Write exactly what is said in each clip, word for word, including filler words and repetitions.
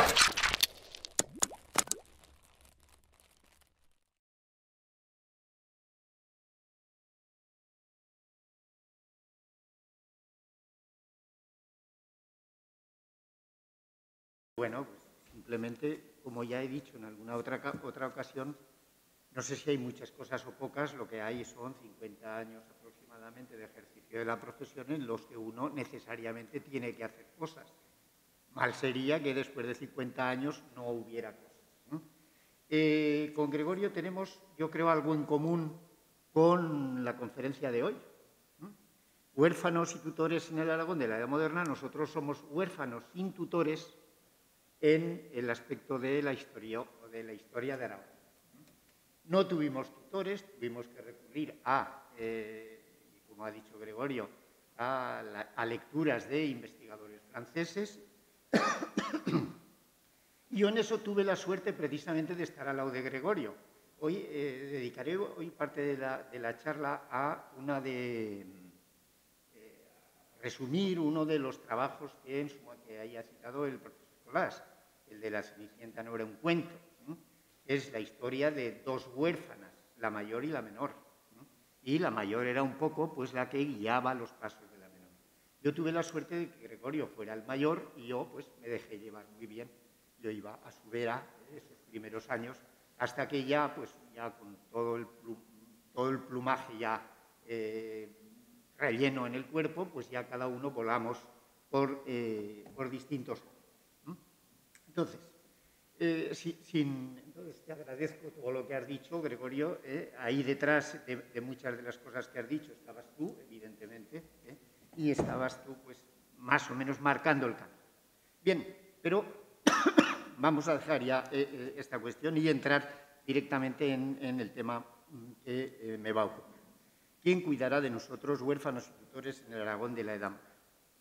Bueno, pues simplemente, como ya he dicho en alguna otra, otra ocasión, no sé si hay muchas cosas o pocas, lo que hay son cincuenta años aproximadamente de ejercicio de la profesión en los que uno necesariamente tiene que hacer cosas. Mal sería que después de cincuenta años no hubiera cosas, ¿no? Eh, con Gregorio tenemos, yo creo, algo en común con la conferencia de hoy, ¿no? Huérfanos y tutores en el Aragón de la Edad Moderna, nosotros somos huérfanos sin tutores en el aspecto de la historia, de la historia de Aragón. No tuvimos tutores, tuvimos que recurrir a, eh, como ha dicho Gregorio, a, la, a lecturas de investigadores franceses. Yo en eso tuve la suerte precisamente de estar al lado de Gregorio. Hoy eh, dedicaré hoy parte de la, de la charla a una de eh, resumir uno de los trabajos que, en su, que haya citado el profesor Colás, el de la Cenicienta no era un cuento, ¿no? Es la historia de dos huérfanas, la mayor y la menor, ¿no? Y la mayor era un poco pues la que guiaba los pasos de la menor. Yo tuve la suerte de que Gregorio fuera el mayor y yo pues me dejé llevar muy bien. Yo iba a su vera esos primeros años hasta que ya pues ya con todo el, plum, todo el plumaje ya eh, relleno en el cuerpo, pues ya cada uno volamos por, eh, por distintos años. Entonces, eh, sin, sin, entonces, te agradezco todo lo que has dicho, Gregorio. Eh, ahí detrás de, de muchas de las cosas que has dicho estabas tú, evidentemente, eh, y estabas tú, pues, más o menos marcando el camino. Bien, pero vamos a dejar ya eh, esta cuestión y entrar directamente en, en el tema que eh, me va a ocupar. ¿Quién cuidará de nosotros, huérfanos y tutores, en el Aragón de la Edad Moderna?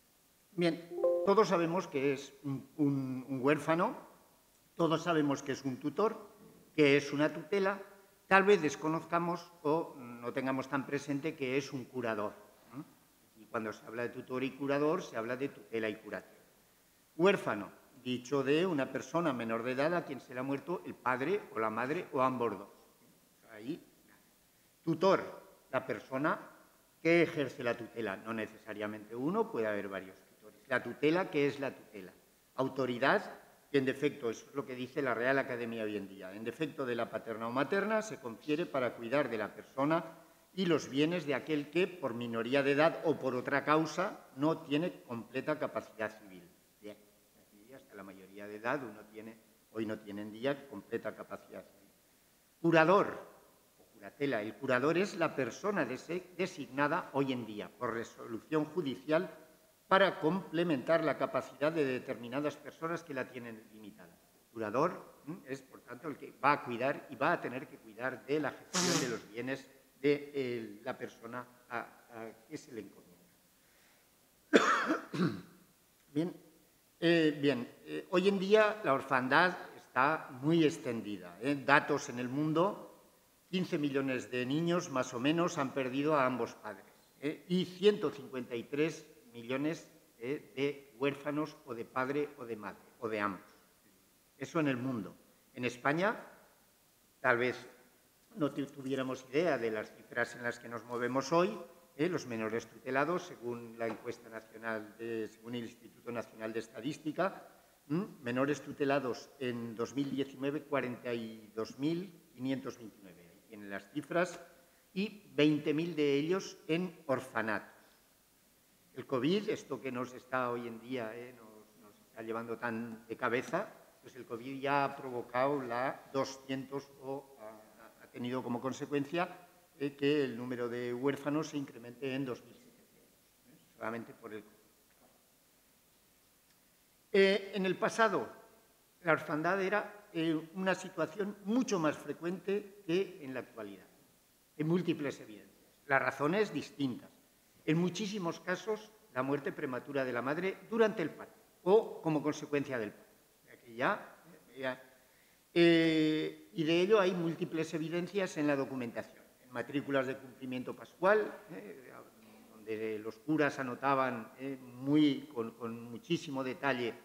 Bien, todos sabemos que es un, un, un huérfano, todos sabemos que es un tutor, que es una tutela, tal vez desconozcamos o no tengamos tan presente que es un curador, ¿no? Y cuando se habla de tutor y curador, se habla de tutela y curación. Huérfano, dicho de una persona menor de edad a quien se le ha muerto el padre o la madre o ambos dos. Ahí. Tutor, la persona que ejerce la tutela, no necesariamente uno, puede haber varios. La tutela, ¿qué es la tutela? Autoridad, que en defecto, eso es lo que dice la Real Academia hoy en día, en defecto de la paterna o materna, se confiere para cuidar de la persona y los bienes de aquel que, por minoría de edad o por otra causa, no tiene completa capacidad civil. Bien, hasta la mayoría de edad uno tiene, hoy no tiene en día completa capacidad civil. Curador o curatela. El curador es la persona designada hoy en día por resolución judicial para complementar la capacidad de determinadas personas que la tienen limitada. El curador es, por tanto, el que va a cuidar y va a tener que cuidar de la gestión de los bienes de eh, la persona a, a que se le encomienda. Bien, eh, bien eh, hoy en día la orfandad está muy extendida. ¿eh? Datos en el mundo, quince millones de niños más o menos han perdido a ambos padres ¿eh? y ciento cincuenta y tres millones eh, de huérfanos o de padre o de madre, o de ambos. Eso en el mundo. En España, tal vez no tuviéramos idea de las cifras en las que nos movemos hoy, eh, los menores tutelados, según la encuesta nacional, de, según el Instituto Nacional de Estadística, ¿m? menores tutelados en dos mil diecinueve, cuarenta y dos mil quinientos veintinueve. Ahí tienen las cifras, y veinte mil de ellos en orfanatos. El COVID, esto que nos está hoy en día, eh, nos, nos está llevando tan de cabeza, pues el COVID ya ha provocado la doscientos o ha, ha tenido como consecuencia eh, que el número de huérfanos se incremente en dos mil setecientos, ¿eh? solamente por el COVID. Eh, en el pasado, la orfandad era eh, una situación mucho más frecuente que en la actualidad, en múltiples evidencias. Las razones distintas. En muchísimos casos, la muerte prematura de la madre durante el parto o como consecuencia del parto. Aquí ya, ya, eh, y de ello hay múltiples evidencias en la documentación. En matrículas de cumplimiento pascual, eh, donde los curas anotaban eh, muy, con, con muchísimo detalle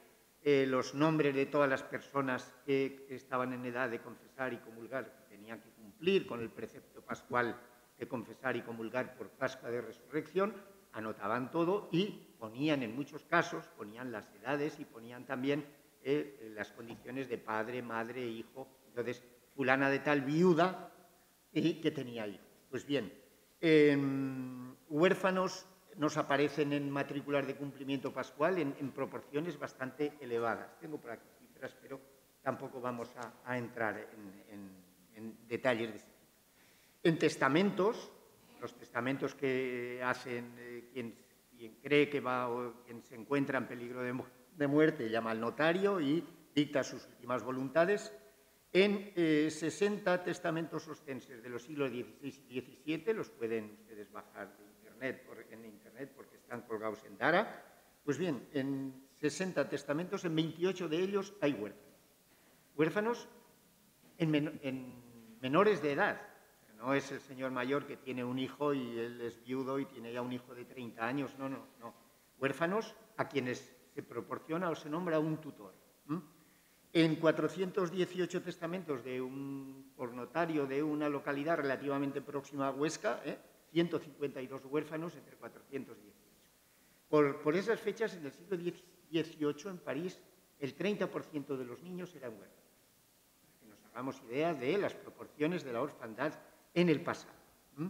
eh, los nombres de todas las personas que estaban en edad de confesar y comulgar, que tenían que cumplir con el precepto pascual de confesar y comulgar por Pascua de Resurrección, anotaban todo y ponían en muchos casos, ponían las edades y ponían también eh, las condiciones de padre, madre, hijo. Entonces, fulana de tal viuda y que tenía hijos. Pues bien, eh, huérfanos nos aparecen en matrículas de cumplimiento pascual en, en proporciones bastante elevadas. Tengo por aquí cifras, pero tampoco vamos a, a entrar en, en, en detalles de este tipo. En testamentos, los testamentos que hacen eh, quien, quien cree que va o quien se encuentra en peligro de, mu de muerte, llama al notario y dicta sus últimas voluntades. En eh, sesenta testamentos ostenses de los siglos dieciséis y diecisiete, los pueden ustedes bajar de internet, por, en internet porque están colgados en Dara, pues bien, en sesenta testamentos, en veintiocho de ellos hay huérfanos. Huérfanos en, men en menores de edad. No es el señor mayor que tiene un hijo y él es viudo y tiene ya un hijo de treinta años, no, no, no. Huérfanos a quienes se proporciona o se nombra un tutor. ¿Mm? En cuatrocientos dieciocho testamentos de un, por notario de una localidad relativamente próxima a Huesca, ¿eh? ciento cincuenta y dos huérfanos entre cuatrocientos dieciocho. Por, por esas fechas, en el siglo dieciocho, en París, el treinta por ciento de los niños eran huérfanos. Para que nos hagamos idea de las proporciones de la orfandad en el pasado. ¿Mm?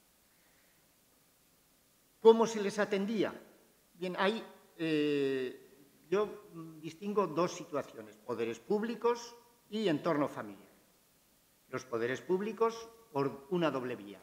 ¿Cómo se les atendía? Bien, hay... Eh, Yo distingo dos situaciones, poderes públicos y entorno familiar. Los poderes públicos por una doble vía.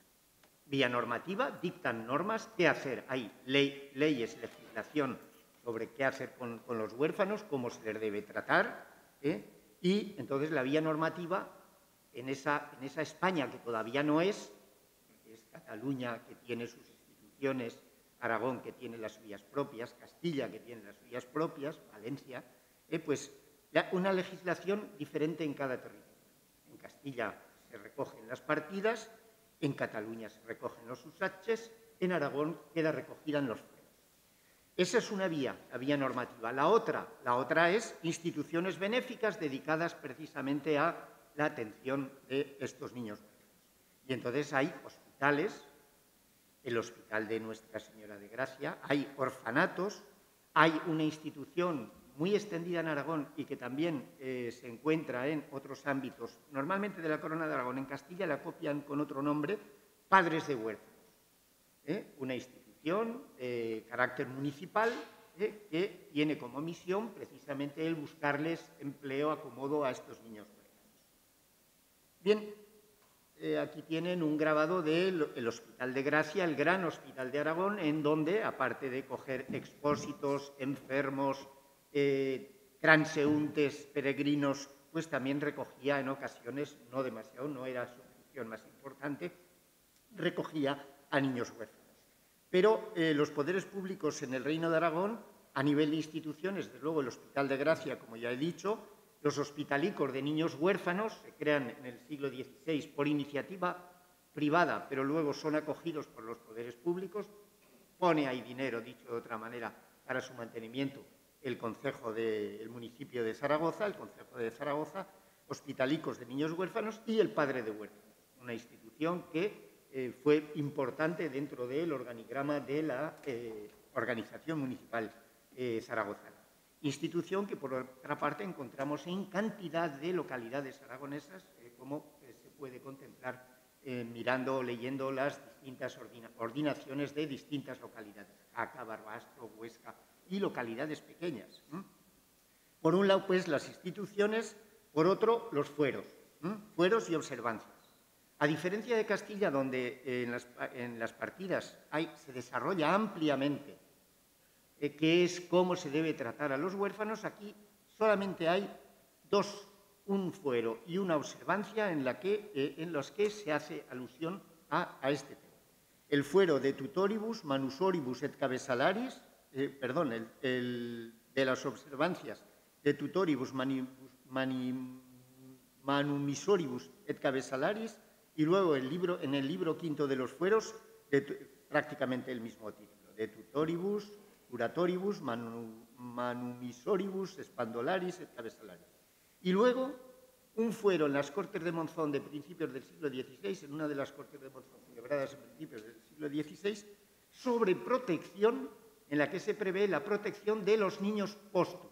Vía normativa, dictan normas, qué hacer. Hay ley, leyes, legislación sobre qué hacer con, con los huérfanos, cómo se les debe tratar. ¿eh? Y entonces la vía normativa, en esa, en esa España que todavía no es, que es Cataluña, que tiene sus instituciones, Aragón, que tiene las suyas propias, Castilla, que tiene las suyas propias, Valencia, eh, pues una legislación diferente en cada territorio. En Castilla se recogen las partidas, en Cataluña se recogen los usaches, en Aragón queda recogida en los fueros. Esa es una vía, la vía normativa. La otra, la otra es instituciones benéficas dedicadas precisamente a la atención de estos niños. Y entonces hay hospitales, el Hospital de Nuestra Señora de Gracia, hay orfanatos, hay una institución muy extendida en Aragón y que también eh, se encuentra en otros ámbitos, normalmente de la Corona de Aragón. En Castilla la copian con otro nombre, Padres de Huérfanos. ¿eh? Una institución de carácter municipal ¿eh? que tiene como misión precisamente el buscarles empleo, acomodo a estos niños huérfanos. Bien. Eh, aquí tienen un grabado del Hospital de Gracia, el gran Hospital de Aragón, en donde, aparte de coger expósitos, enfermos, eh, transeúntes, peregrinos, pues también recogía en ocasiones, no demasiado, no era su función más importante, recogía a niños huérfanos. Pero eh, los poderes públicos en el Reino de Aragón, a nivel de instituciones, desde luego el Hospital de Gracia, como ya he dicho, los hospitalicos de niños huérfanos se crean en el siglo dieciséis por iniciativa privada, pero luego son acogidos por los poderes públicos. Pone ahí dinero, dicho de otra manera, para su mantenimiento el Concejo del municipio de Zaragoza, el Concejo de Zaragoza, hospitalicos de niños huérfanos y el Padre de Huérfanos, una institución que eh, fue importante dentro del organigrama de la eh, organización municipal eh, zaragozana. Institución que, por otra parte, encontramos en cantidad de localidades aragonesas, eh, como eh, se puede contemplar eh, mirando o leyendo las distintas ordina ordinaciones de distintas localidades, Jaca, Barbastro, Huesca y localidades pequeñas. ¿eh? Por un lado, pues, las instituciones, por otro, los fueros, ¿eh? fueros y observancias. A diferencia de Castilla, donde eh, en, las, en las partidas hay, se desarrolla ampliamente que es cómo se debe tratar a los huérfanos, aquí solamente hay dos, un fuero y una observancia en, la que, eh, en los que se hace alusión a, a este tema. El fuero de tutoribus, manusoribus et cabezalaris, eh, perdón, el, el, de las observancias de tutoribus, mani, mani, manumisoribus et cabezalaris, y luego el libro, en el libro quinto de los fueros, de, prácticamente el mismo título, de tutoribus, curatoribus, manu, manumisoribus, expandolaris et cabezalaris. Y luego, un fuero en las Cortes de Monzón de principios del siglo dieciséis, en una de las Cortes de Monzón celebradas a principios del siglo dieciséis, sobre protección, en la que se prevé la protección de los niños póstumos.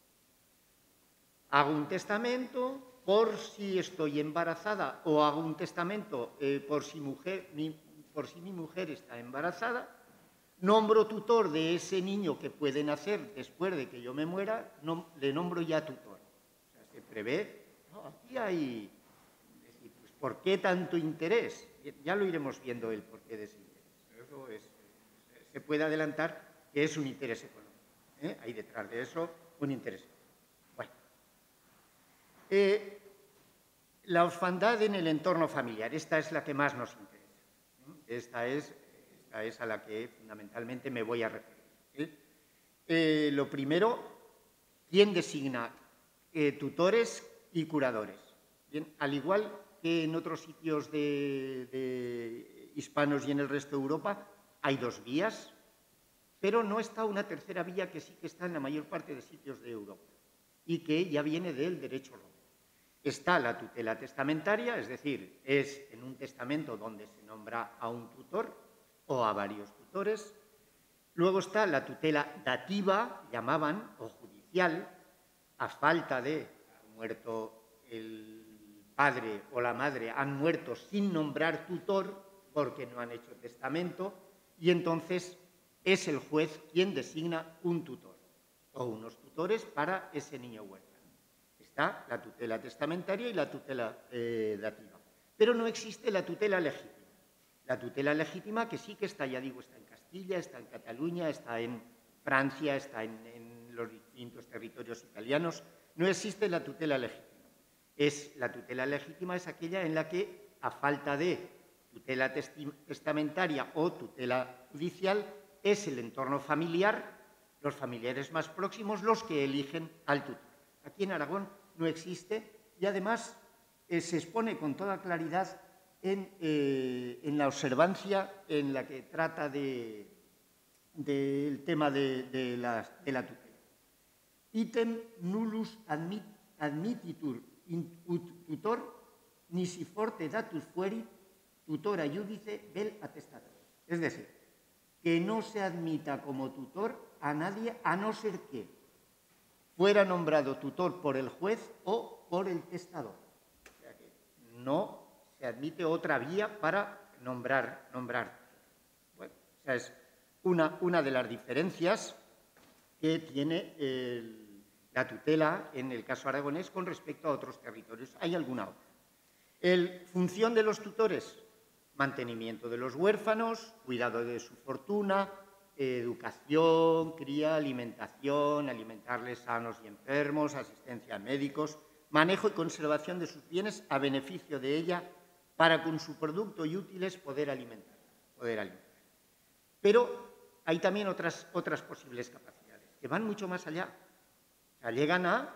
Hago un testamento por si estoy embarazada o hago un testamento eh, por, si mujer, mi, por si mi mujer está embarazada, nombro tutor de ese niño que puede nacer después de que yo me muera, no, le nombro ya tutor. O sea, se prevé, no, aquí hay, es decir, pues, ¿por qué tanto interés? Ya lo iremos viendo el porqué de ese interés. Eso es, se puede adelantar que es un interés económico. ¿eh? Hay detrás de eso un interés. Bueno. Eh, la orfandad en el entorno familiar, esta es la que más nos interesa. ¿eh? Esta es... Esta es a la que fundamentalmente me voy a referir. ¿eh? Eh, lo primero, ¿quién designa eh, tutores y curadores? Bien, al igual que en otros sitios de, de hispanos y en el resto de Europa, hay dos vías, pero no está una tercera vía que sí que está en la mayor parte de sitios de Europa y que ya viene del derecho romano. Está la tutela testamentaria, es decir, es en un testamento donde se nombra a un tutor o a varios tutores. Luego está la tutela dativa, llamaban, o judicial, a falta de muerto el padre o la madre, han muerto sin nombrar tutor porque no han hecho testamento, y entonces es el juez quien designa un tutor o unos tutores para ese niño huérfano. Está la tutela testamentaria y la tutela eh, dativa. Pero no existe la tutela legítima. La tutela legítima, que sí que está, ya digo, está en Castilla, está en Cataluña, está en Francia, está en, en los distintos territorios italianos. No existe la tutela legítima. Es, la tutela legítima es aquella en la que, a falta de tutela testamentaria o tutela judicial, es el entorno familiar, los familiares más próximos, los que eligen al tutor. Aquí en Aragón no existe y además eh, se expone con toda claridad En, eh, en la observancia en la que trata del de, de tema de, de, la, de la tutela. Item nullus admit, admititur in ut tutor, nisi forte datus fuerit, tutora iudice vel attestator. Es decir, que no se admita como tutor a nadie a no ser que fuera nombrado tutor por el juez o por el testador. O sea que no se admite otra vía para nombrar. nombrar. Bueno, esa es una, una de las diferencias que tiene el, la tutela en el caso aragonés con respecto a otros territorios. Hay alguna otra. El, función de los tutores, mantenimiento de los huérfanos, cuidado de su fortuna, educación, cría, alimentación, alimentarles sanos y enfermos, asistencia a médicos, manejo y conservación de sus bienes a beneficio de ella, para con su producto y útiles poder alimentar. Poder alimentar. Pero hay también otras, otras posibles capacidades que van mucho más allá. O sea, llegan a...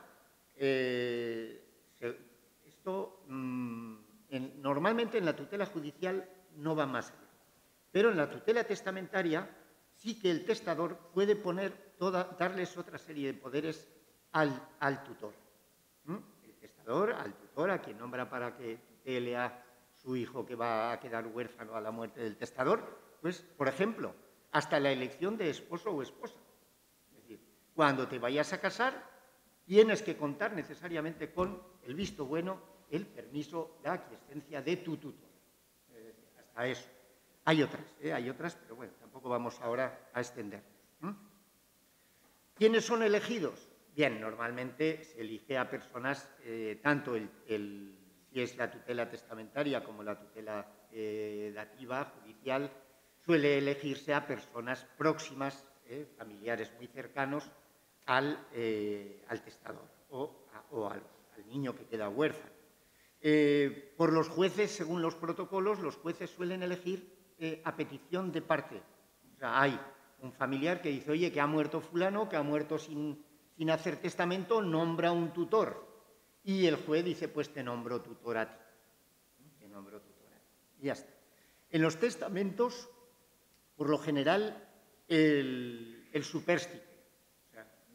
Eh, se, esto mmm, en, normalmente en la tutela judicial no va más allá. Pero en la tutela testamentaria sí que el testador puede poner toda, darles otra serie de poderes al, al tutor. ¿Mm? El testador, al tutor, a quien nombra para que tutele a su hijo que va a quedar huérfano a la muerte del testador, pues, por ejemplo, hasta la elección de esposo o esposa. Es decir, cuando te vayas a casar, tienes que contar necesariamente con el visto bueno, el permiso, la aquiescencia de tu tutor. Es decir, hasta eso. Hay otras, ¿eh? hay otras, pero bueno, tampoco vamos ahora a extendernos. ¿Mm? ¿Quiénes son elegidos? Bien, normalmente se elige a personas, eh, tanto el, el si es la tutela testamentaria como la tutela eh, dativa, judicial, suele elegirse a personas próximas, eh, familiares muy cercanos al, eh, al testador o, a, o al, al niño que queda huérfano. Eh, por los jueces, según los protocolos, los jueces suelen elegir eh, a petición de parte. O sea, hay un familiar que dice, oye, que ha muerto fulano, que ha muerto sin, sin hacer testamento, nombra un tutor. Y el juez dice, pues te nombro tutor a ti. Te nombro tutor a ti. Y ya está. En los testamentos, por lo general, el, el supérstite. O sea,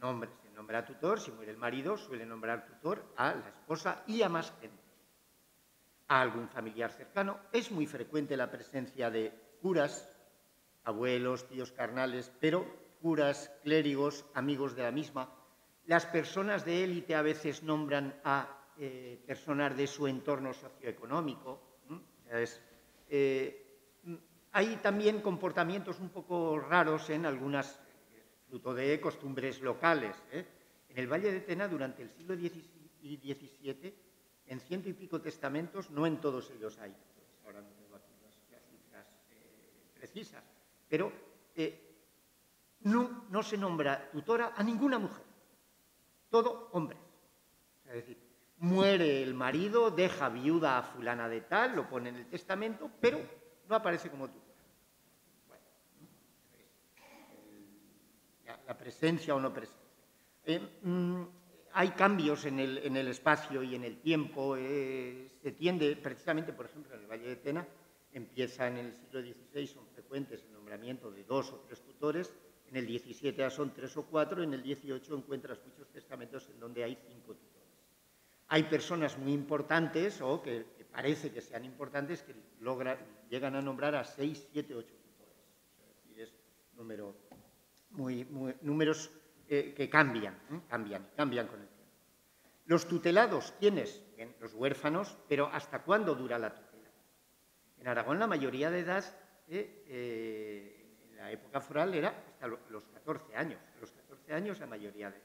nombre, se nombra tutor, si muere el marido, suele nombrar tutor a la esposa y a más gente, a algún familiar cercano. Es muy frecuente la presencia de curas, abuelos, tíos carnales, pero curas, clérigos, amigos de la misma. Las personas de élite a veces nombran a eh, personas de su entorno socioeconómico. ¿eh? Es, eh, hay también comportamientos un poco raros en algunas, fruto de costumbres locales. ¿eh? En el Valle de Tena, durante el siglo diecisiete, en ciento y pico testamentos, no en todos ellos hay, ahora no tengo aquí las, las cifras eh, precisas, pero eh, no, no se nombra tutora a ninguna mujer, todo hombres. Es decir, muere el marido, deja viuda a fulana de tal, lo pone en el testamento, pero no aparece como tutora. Bueno, la, la presencia o no presencia. Eh, mm, hay cambios en el, en el espacio y en el tiempo. Eh, se tiende, precisamente, por ejemplo, en el Valle de Tena, empieza en el siglo dieciséis, son frecuentes el nombramiento de dos o tres tutores, en el diecisiete ya son tres o cuatro, en el dieciocho encuentras muchos testamentos en donde hay cinco tutores. Hay personas muy importantes, o que, que parece que sean importantes, que logran, llegan a nombrar a seis, siete, ocho tutores. Es decir, es número, muy, muy, números eh, que cambian, ¿eh? cambian, cambian con el tiempo. Los tutelados, ¿quiénes? Bien, los huérfanos, pero ¿hasta cuándo dura la tutela? En Aragón la mayoría de edad, eh, eh, en la época foral, era hasta los catorce años. A los catorce años la mayoría de edad.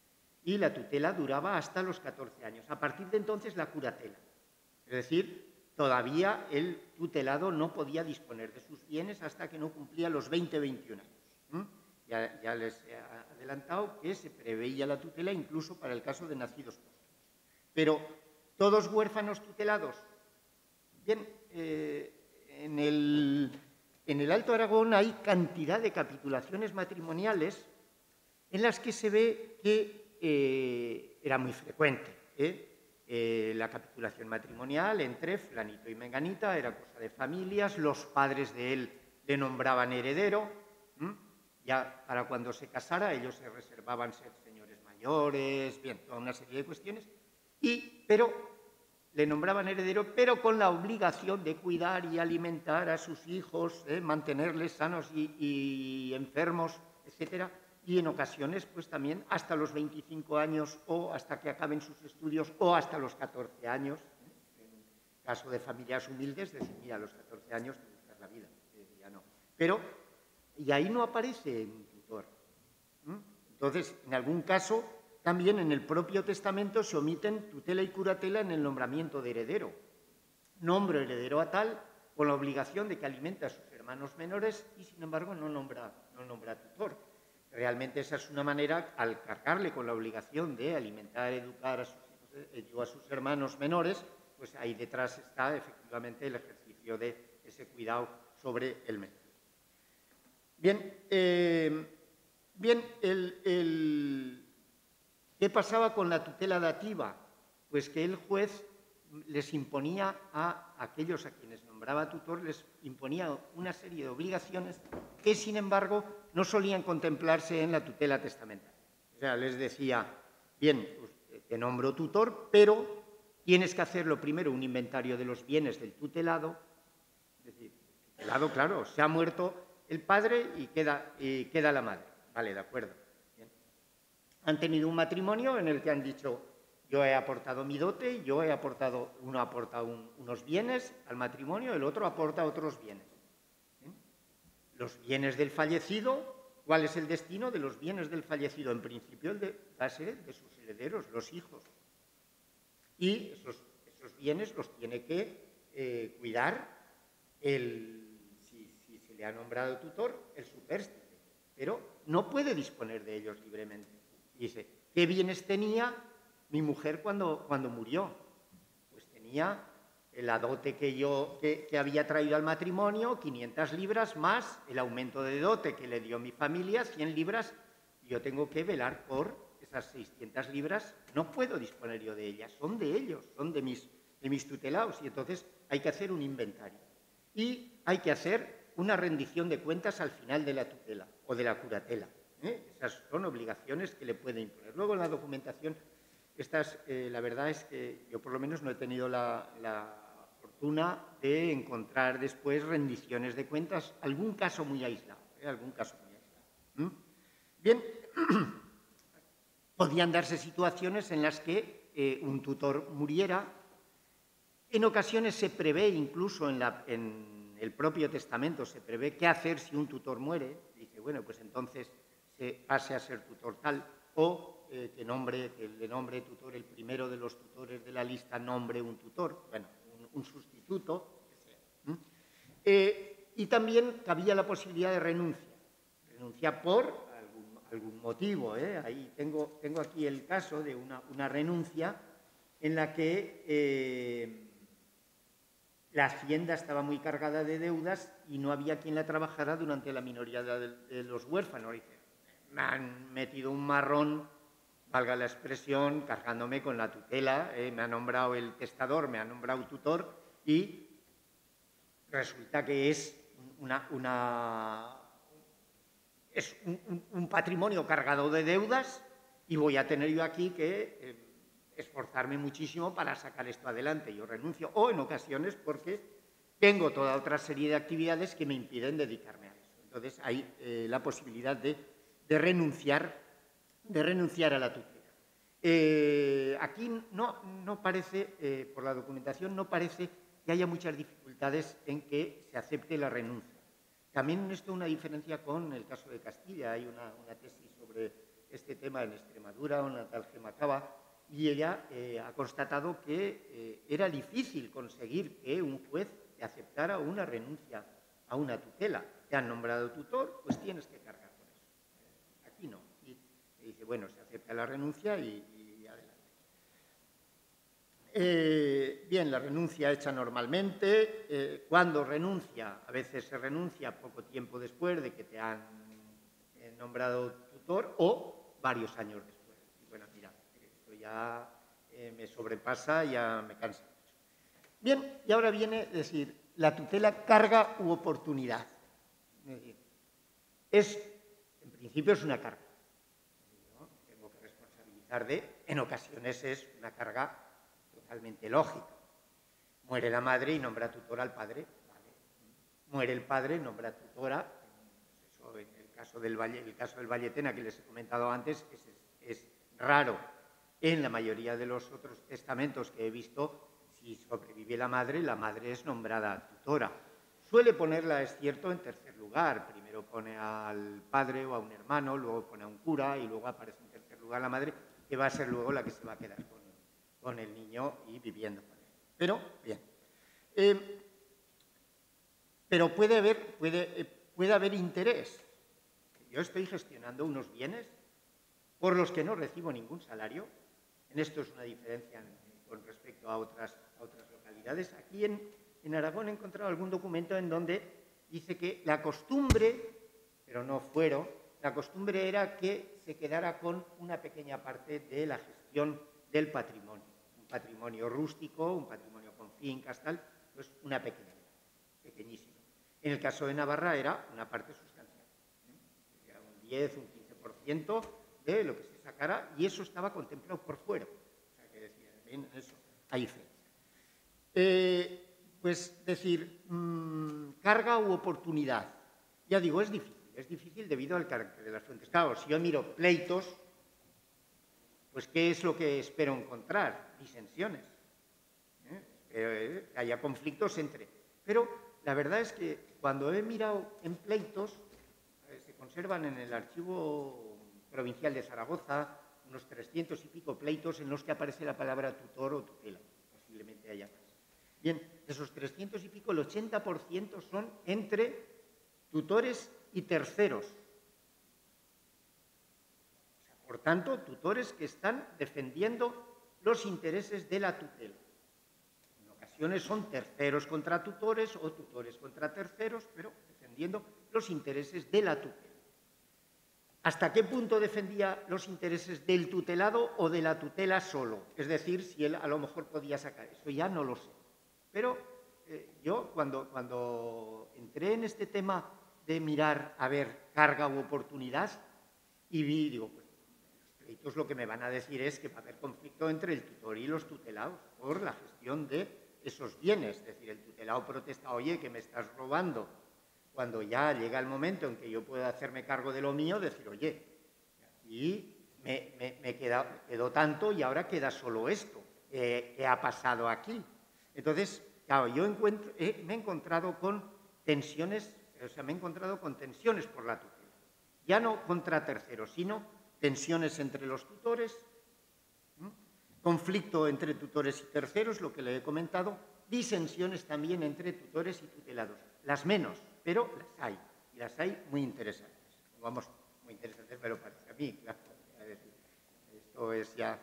Y la tutela duraba hasta los catorce años. A partir de entonces la curatela. Es decir, todavía el tutelado no podía disponer de sus bienes hasta que no cumplía los veinte, veintiún años. ¿Mm? Ya, ya les he adelantado que se preveía la tutela incluso para el caso de nacidos póstumos. Pero todos huérfanos tutelados. Bien, eh, en, el, en el Alto Aragón hay cantidad de capitulaciones matrimoniales en las que se ve que Eh, era muy frecuente. ¿eh? Eh, la capitulación matrimonial entre fulanito y menganita era cosa de familias, los padres de él le nombraban heredero, ¿m? Ya para cuando se casara ellos se reservaban ser señores mayores, bien, toda una serie de cuestiones, y, pero le nombraban heredero, pero con la obligación de cuidar y alimentar a sus hijos, ¿eh? mantenerles sanos y, y enfermos, etcétera. Y en ocasiones, pues también hasta los veinticinco años o hasta que acaben sus estudios o hasta los catorce años. En caso de familias humildes, decir, mira, a los catorce años te buscas la vida, eh, ya no. Pero, y ahí no aparece un tutor. ¿Mm? Entonces, en algún caso, también en el propio testamento se omiten tutela y curatela en el nombramiento de heredero. Nombro heredero a tal con la obligación de que alimente a sus hermanos menores y, sin embargo, no nombra, no nombra tutor. Realmente esa es una manera, al cargarle con la obligación de alimentar, educar a sus, hijos, a sus hermanos menores, pues ahí detrás está efectivamente el ejercicio de ese cuidado sobre el menor. Bien, eh, bien el, el, ¿qué pasaba con la tutela dativa? Pues que el juez les imponía a aquellos a quienes nombraba tutor, les imponía una serie de obligaciones que, sin embargo, no solían contemplarse en la tutela testamentaria. O sea, les decía, bien, te nombro tutor, pero tienes que hacerlo primero un inventario de los bienes del tutelado. Es decir, el tutelado, claro, se ha muerto el padre y queda, y queda la madre. Vale, de acuerdo. Bien. Han tenido un matrimonio en el que han dicho, yo he aportado mi dote, yo he aportado, uno aporta un, unos bienes al matrimonio, el otro aporta otros bienes. ¿Eh? Los bienes del fallecido, ¿cuál es el destino de los bienes del fallecido? En principio el de, va a ser el de sus herederos, los hijos. Y esos, esos bienes los tiene que eh, cuidar el, si, si se le ha nombrado tutor, el supérstite. Pero no puede disponer de ellos libremente. Dice, ¿qué bienes tenía mi mujer cuando, cuando murió? Pues tenía la dote que yo que, que había traído al matrimonio, quinientas libras, más el aumento de dote que le dio mi familia, cien libras. Yo tengo que velar por esas seiscientas libras. No puedo disponer yo de ellas, son de ellos, son de mis, de mis tutelados. Y entonces hay que hacer un inventario. Y hay que hacer una rendición de cuentas al final de la tutela o de la curatela. ¿eh? Esas son obligaciones que le puede imponer. Luego, en la documentación, estas, eh, la verdad es que yo por lo menos no he tenido la, la fortuna de encontrar después rendiciones de cuentas, algún caso muy aislado, ¿eh? algún caso muy aislado. ¿Mm? Bien, podían darse situaciones en las que eh, un tutor muriera. En ocasiones se prevé, incluso en, la, en el propio testamento, se prevé qué hacer si un tutor muere. Dice, bueno, pues entonces se pase a ser tutor tal, o eh, que, nombre, que le nombre tutor, el primero de los tutores de la lista nombre un tutor, bueno, un, un sustituto. ¿Mm? Eh, y también cabía la posibilidad de renuncia, renuncia por algún, algún motivo. ¿eh? Ahí tengo, tengo aquí el caso de una, una renuncia en la que eh, la hacienda estaba muy cargada de deudas y no había quien la trabajara durante la minoría de, de los huérfanos. Dice, me han metido un marrón, valga la expresión, cargándome con la tutela, eh, me ha nombrado el testador, me ha nombrado tutor y resulta que es, una, una, es un, un, un patrimonio cargado de deudas y voy a tener yo aquí que eh, esforzarme muchísimo para sacar esto adelante. Yo renuncio, o en ocasiones porque tengo toda otra serie de actividades que me impiden dedicarme a eso. Entonces hay eh, la posibilidad de, de, renunciar, de renunciar a la tutela. Eh, aquí no, no parece, eh, por la documentación, no parece que haya muchas dificultades en que se acepte la renuncia. También en esto una diferencia con el caso de Castilla. Hay una, una tesis sobre este tema en Extremadura, una tal Gemma Cava, y ella eh, ha constatado que eh, era difícil conseguir que un juez aceptara una renuncia a una tutela. Te han nombrado tutor, pues tienes que cargar con eso. Aquí no. Aquí dice, bueno, se acepta la renuncia y, y adelante. Eh, bien, la renuncia hecha normalmente. Eh, cuando renuncia, a veces se renuncia poco tiempo después de que te han eh, nombrado tutor o varios años después. Y bueno, mira, esto ya eh, me sobrepasa, ya me cansa mucho. Bien, y ahora viene a decir, la tutela carga u oportunidad. Es decir, es, en principio es una carga. ¿No? Tengo que responsabilizar de, en ocasiones es una carga totalmente lógica. Muere la madre y nombra tutora al padre. Vale. Muere el padre, nombra tutora. Eso en el caso del, Valle, el caso del Valletena que les he comentado antes es, es, es raro. En la mayoría de los otros testamentos que he visto, si sobrevive la madre, la madre es nombrada tutora. Suele ponerla, es cierto, en tercer lugar. Primero pone al padre o a un hermano, luego pone a un cura y luego aparece en tercer lugar la madre, que va a ser luego la que se va a quedar con, con el niño y viviendo con él. Pero, bien. Eh, pero puede haber, puede, eh, puede haber interés. Yo estoy gestionando unos bienes por los que no recibo ningún salario. En esto es una diferencia con respecto a otras, a otras localidades. Aquí en, en Aragón he encontrado algún documento en donde dice que la costumbre, pero no fuero, la costumbre era que se quedara con una pequeña parte de la gestión del patrimonio. Un patrimonio rústico, un patrimonio con fincas, tal, pues una pequeña, pequeñísima. En el caso de Navarra era una parte sustancial. ¿eh? Era un diez, un quince por ciento de lo que se sacara y eso estaba contemplado por fuera. O sea, que decía, bien, eso, hay diferencia. Eh, pues decir, mmm, carga u oportunidad. Ya digo, es difícil. Es difícil debido al carácter de las fuentes. Claro, si yo miro pleitos, pues ¿qué es lo que espero encontrar? Disensiones. ¿Eh? Eh, que haya conflictos entre... Pero la verdad es que cuando he mirado en pleitos, eh, se conservan en el archivo provincial de Zaragoza unos trescientos y pico pleitos en los que aparece la palabra tutor o tutela. Posiblemente haya más. Bien, de esos trescientos y pico, el ochenta por ciento son entre tutores y terceros. O sea, por tanto, tutores que están defendiendo los intereses de la tutela. En ocasiones son terceros contra tutores o tutores contra terceros, pero defendiendo los intereses de la tutela. ¿Hasta qué punto defendía los intereses del tutelado o de la tutela solo? Es decir, si él a lo mejor podía sacar eso, ya no lo sé. Pero eh, yo cuando, cuando entré en este tema de mirar, a ver, carga u oportunidad, Y vi, digo, pues los pleitos lo que me van a decir es que va a haber conflicto entre el tutor y los tutelados por la gestión de esos bienes. Es decir, el tutelado protesta, oye, que me estás robando. Cuando ya llega el momento en que yo pueda hacerme cargo de lo mío, decir, oye, aquí me, me, me queda, quedó tanto y ahora queda solo esto. Eh, ¿Qué ha pasado aquí? Entonces, claro, yo encuentro, eh, me he encontrado con tensiones, o sea, me he encontrado con tensiones por la tutela. Ya no contra terceros, sino tensiones entre los tutores, ¿m? Conflicto entre tutores y terceros, lo que le he comentado, disensiones también entre tutores y tutelados. Las menos, pero las hay, y las hay muy interesantes. Vamos, muy interesantes me lo parece a mí, claro. Es decir, esto es ya...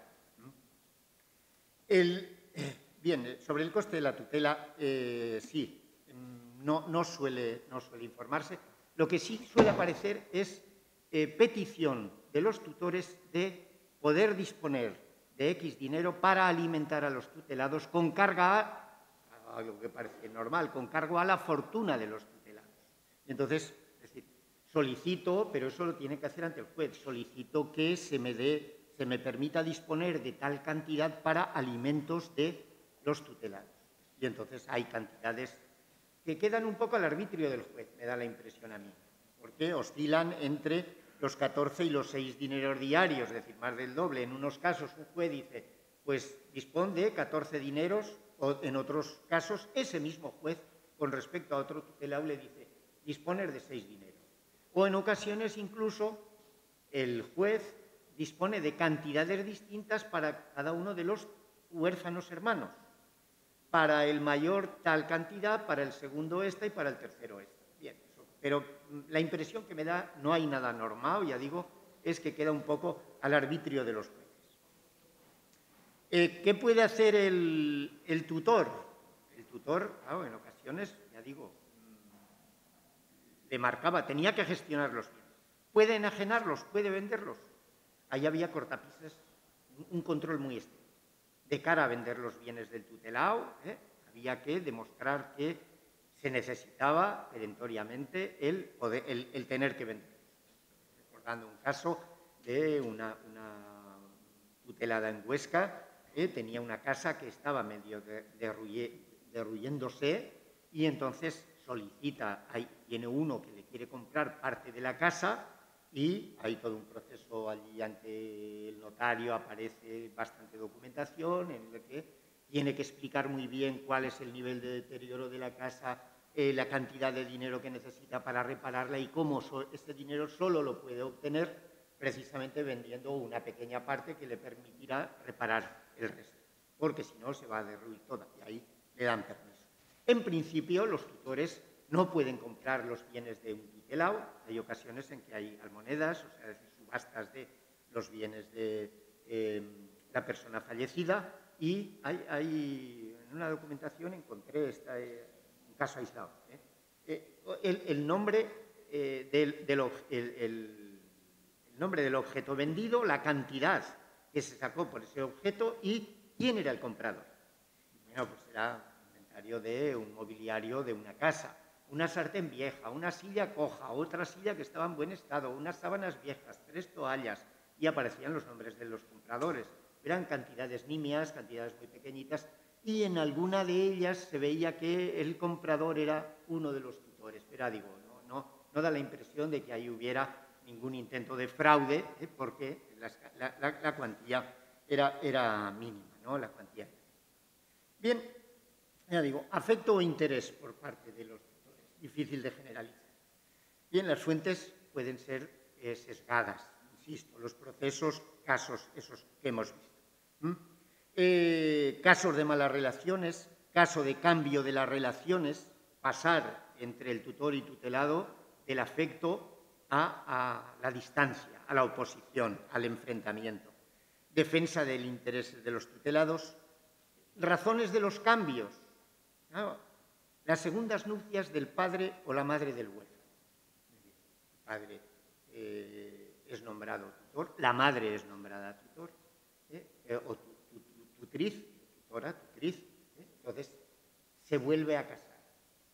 El, eh, bien, sobre el coste de la tutela, eh, sí, no, no, suele, no suele informarse. Lo que sí suele aparecer es eh, petición de los tutores de poder disponer de X dinero para alimentar a los tutelados con carga a, algo que parece normal, con cargo a la fortuna de los tutelados. Entonces, es decir, solicito, pero eso lo tiene que hacer ante el juez, solicito que se me dé, se me permita disponer de tal cantidad para alimentos de los tutelados. Y entonces hay cantidades que quedan un poco al arbitrio del juez, me da la impresión a mí, porque oscilan entre los catorce y los seis dineros diarios, es decir, más del doble. En unos casos un juez dice, pues dispone de catorce dineros, o en otros casos ese mismo juez, con respecto a otro tutelado, le dice, disponer de seis dineros. O en ocasiones incluso el juez dispone de cantidades distintas para cada uno de los huérfanos hermanos. Para el mayor tal cantidad, para el segundo esta y para el tercero esta. Bien, eso. Pero la impresión que me da, no hay nada normado, ya digo, es que queda un poco al arbitrio de los jueces. Eh, ¿Qué puede hacer el, el tutor? El tutor, claro, en ocasiones, ya digo, le marcaba, tenía que gestionar los bienes. ¿Puede enajenarlos? ¿Puede venderlos? Ahí había cortapisas, un control muy estricto. De cara a vender los bienes del tutelado, ¿eh? había que demostrar que se necesitaba perentoriamente el, poder, el, el tener que venderlos. Recordando un caso de una, una tutelada en Huesca, que tenía una casa que estaba medio derruyéndose y entonces solicita, hay, tiene uno que le quiere comprar parte de la casa y hay todo un proceso allí ante el notario, aparece bastante documentación en la que tiene que explicar muy bien cuál es el nivel de deterioro de la casa, eh, la cantidad de dinero que necesita para repararla y cómo so este dinero solo lo puede obtener precisamente vendiendo una pequeña parte que le permitirá reparar el resto, porque si no se va a derruir toda y ahí le dan permiso. En principio, los tutores no pueden comprar los bienes de un tutelado. Hay ocasiones en que hay almonedas, o sea, es decir, subastas de los bienes de eh, la persona fallecida y hay, hay, en una documentación encontré esta, eh, un caso aislado. ¿eh? Eh, el, el, nombre, eh, del, del, el, el, el nombre del objeto vendido, la cantidad que se sacó por ese objeto y quién era el comprador. Bueno, pues era inventario de un mobiliario de una casa. Una sartén vieja, una silla coja, otra silla que estaba en buen estado, unas sábanas viejas, tres toallas, y aparecían los nombres de los compradores. Eran cantidades nimias, cantidades muy pequeñitas, y en alguna de ellas se veía que el comprador era uno de los tutores. Pero digo, no, no, no da la impresión de que ahí hubiera ningún intento de fraude, ¿eh? porque las, la, la, la cuantía era, era mínima, ¿no? La cuantía. Bien, ya digo, afecto o interés por parte de los difícil de generalizar. Bien, las fuentes pueden ser eh, sesgadas, insisto, los procesos, casos, esos que hemos visto. ¿Mm? Eh, casos de malas relaciones, caso de cambio de las relaciones, pasar entre el tutor y tutelado del afecto a, a la distancia, a la oposición, al enfrentamiento. Defensa del interés de los tutelados, razones de los cambios. ¿No? Las segundas nupcias del padre o la madre del huérfano. El padre eh, es nombrado tutor, la madre es nombrada tutor, ¿eh? Eh, o tu, tu, tu, tutriz, tutora, tutriz, ¿eh? Entonces se vuelve a casar.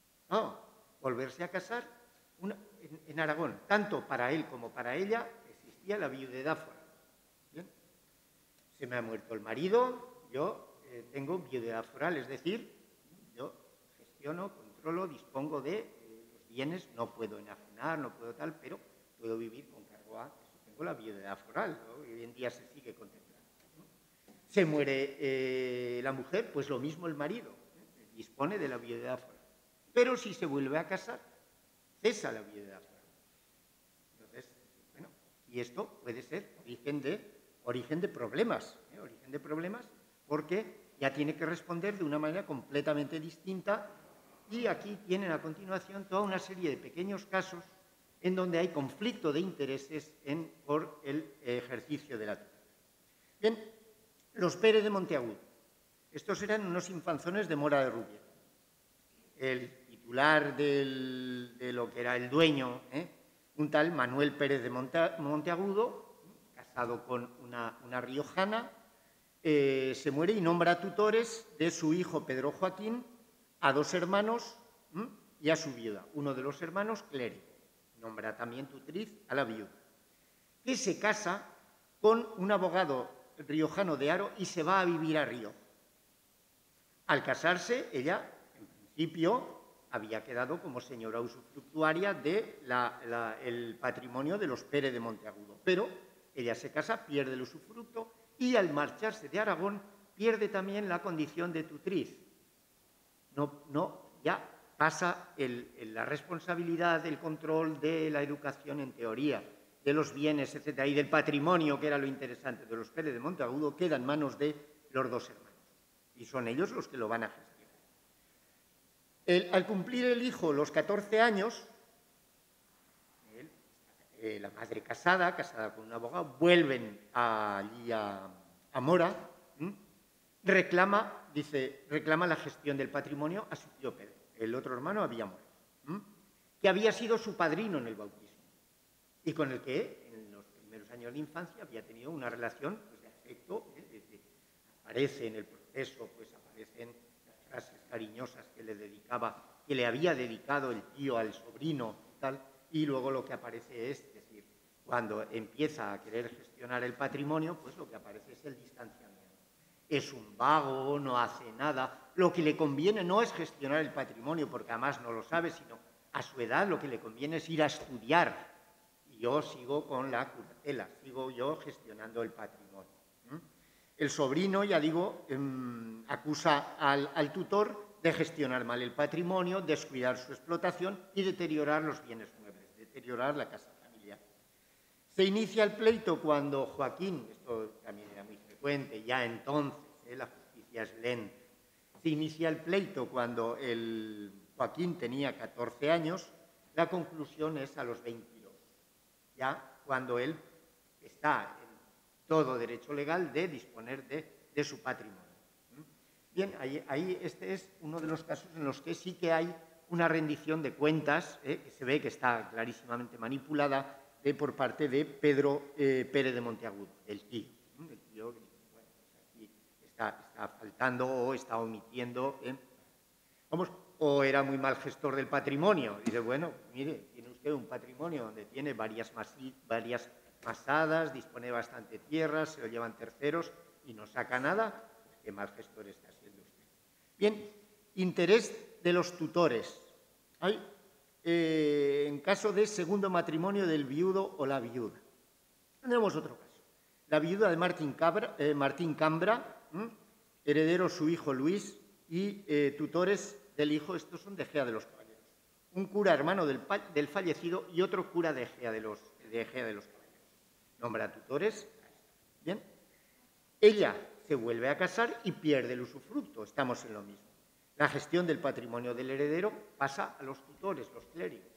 No, volverse a casar una, en, en Aragón, tanto para él como para ella, existe existía la viudedad foral. ¿Bien? Se me ha muerto el marido, yo eh, tengo viudedad foral, es decir, yo gestiono, controlo, dispongo de eh, los bienes, no puedo enajenar, no puedo tal, pero puedo vivir con cargo a eso. Tengo la viudedad foral, ¿no? Hoy en día se sigue contemplando, ¿no? Se muere eh, la mujer, pues lo mismo el marido, ¿eh? Dispone de la viudedad foral. Pero si se vuelve a casar, cesa la viudedad foral. Entonces, bueno, y esto puede ser origen de, origen de problemas, ¿eh? origen de problemas, porque ya tiene que responder de una manera completamente distinta. Y aquí tienen a continuación toda una serie de pequeños casos en donde hay conflicto de intereses en, por el ejercicio de la tutela. Bien, los Pérez de Monteagudo. Estos eran unos infanzones de Mora de Rubiera. El titular del, de lo que era el dueño, ¿eh? un tal Manuel Pérez de Monte, Monteagudo, casado con una, una riojana, eh, se muere y nombra tutores de su hijo Pedro Joaquín, a dos hermanos ¿m? y a su viuda. Uno de los hermanos, clérigo. Nombra también tutriz a la viuda, que se casa con un abogado riojano de Haro y se va a vivir a Río. Al casarse, ella, en principio, había quedado como señora usufructuaria del patrimonio de los Pérez de Monteagudo, pero ella se casa, pierde el usufructo y al marcharse de Aragón pierde también la condición de tutriz. No, no, ya pasa el, el, la responsabilidad del control de la educación en teoría, de los bienes, etcétera, y del patrimonio, que era lo interesante de los Pérez de Monteagudo, queda en manos de los dos hermanos. Y son ellos los que lo van a gestionar. El, al cumplir el hijo los catorce años, él, eh, la madre casada, casada con un abogado, vuelven a, allí a, a Mora, ¿m? reclama, dice, reclama la gestión del patrimonio a su tío Pedro. El otro hermano había muerto, ¿m? que había sido su padrino en el bautismo y con el que en los primeros años de infancia había tenido una relación pues, de afecto. ¿eh? De, de, aparece en el proceso, pues aparecen las frases cariñosas que le dedicaba, que le había dedicado el tío al sobrino y tal, y luego lo que aparece es, es decir, cuando empieza a querer gestionar el patrimonio, pues lo que aparece es el distanciamiento. Es un vago, no hace nada. Lo que le conviene no es gestionar el patrimonio, porque además no lo sabe, sino a su edad lo que le conviene es ir a estudiar. Y yo sigo con la curatela, sigo yo gestionando el patrimonio. ¿Mm? El sobrino, ya digo, eh, acusa al, al tutor de gestionar mal el patrimonio, descuidar su explotación y deteriorar los bienes muebles, deteriorar la casa familiar. Se inicia el pleito cuando Joaquín, esto también era muy frecuente, ya entonces, ¿eh? la justicia es lenta, se inicia el pleito cuando el Joaquín tenía catorce años, la conclusión es a los veintidós, ya cuando él está en todo derecho legal de disponer de, de su patrimonio. Bien, ahí, ahí este es uno de los casos en los que sí que hay una rendición de cuentas, ¿eh? que se ve que está clarísimamente manipulada de, por parte de Pedro eh, Pérez de Monteagudo, el tío. El tío, bueno, pues aquí está, está faltando o está omitiendo. ¿eh? Vamos, o era muy mal gestor del patrimonio. Dice, bueno, mire, tiene usted un patrimonio donde tiene varias, masi, varias masadas, dispone de bastante tierra, se lo llevan terceros y no saca nada. Pues qué mal gestor está siendo usted. Bien, interés de los tutores. Hay, eh, en caso de segundo matrimonio del viudo o la viuda. Tenemos otro caso. La viuda de Martín, Cabra, eh, Martín Cambra, ¿m? heredero su hijo Luis y eh, tutores del hijo, estos son de Egea de los Caballeros. Un cura hermano del, del fallecido y otro cura de Egea de los, de Egea de los Caballeros. Nombra tutores. Bien. Ella se vuelve a casar y pierde el usufructo. Estamos en lo mismo. La gestión del patrimonio del heredero pasa a los tutores, los clérigos.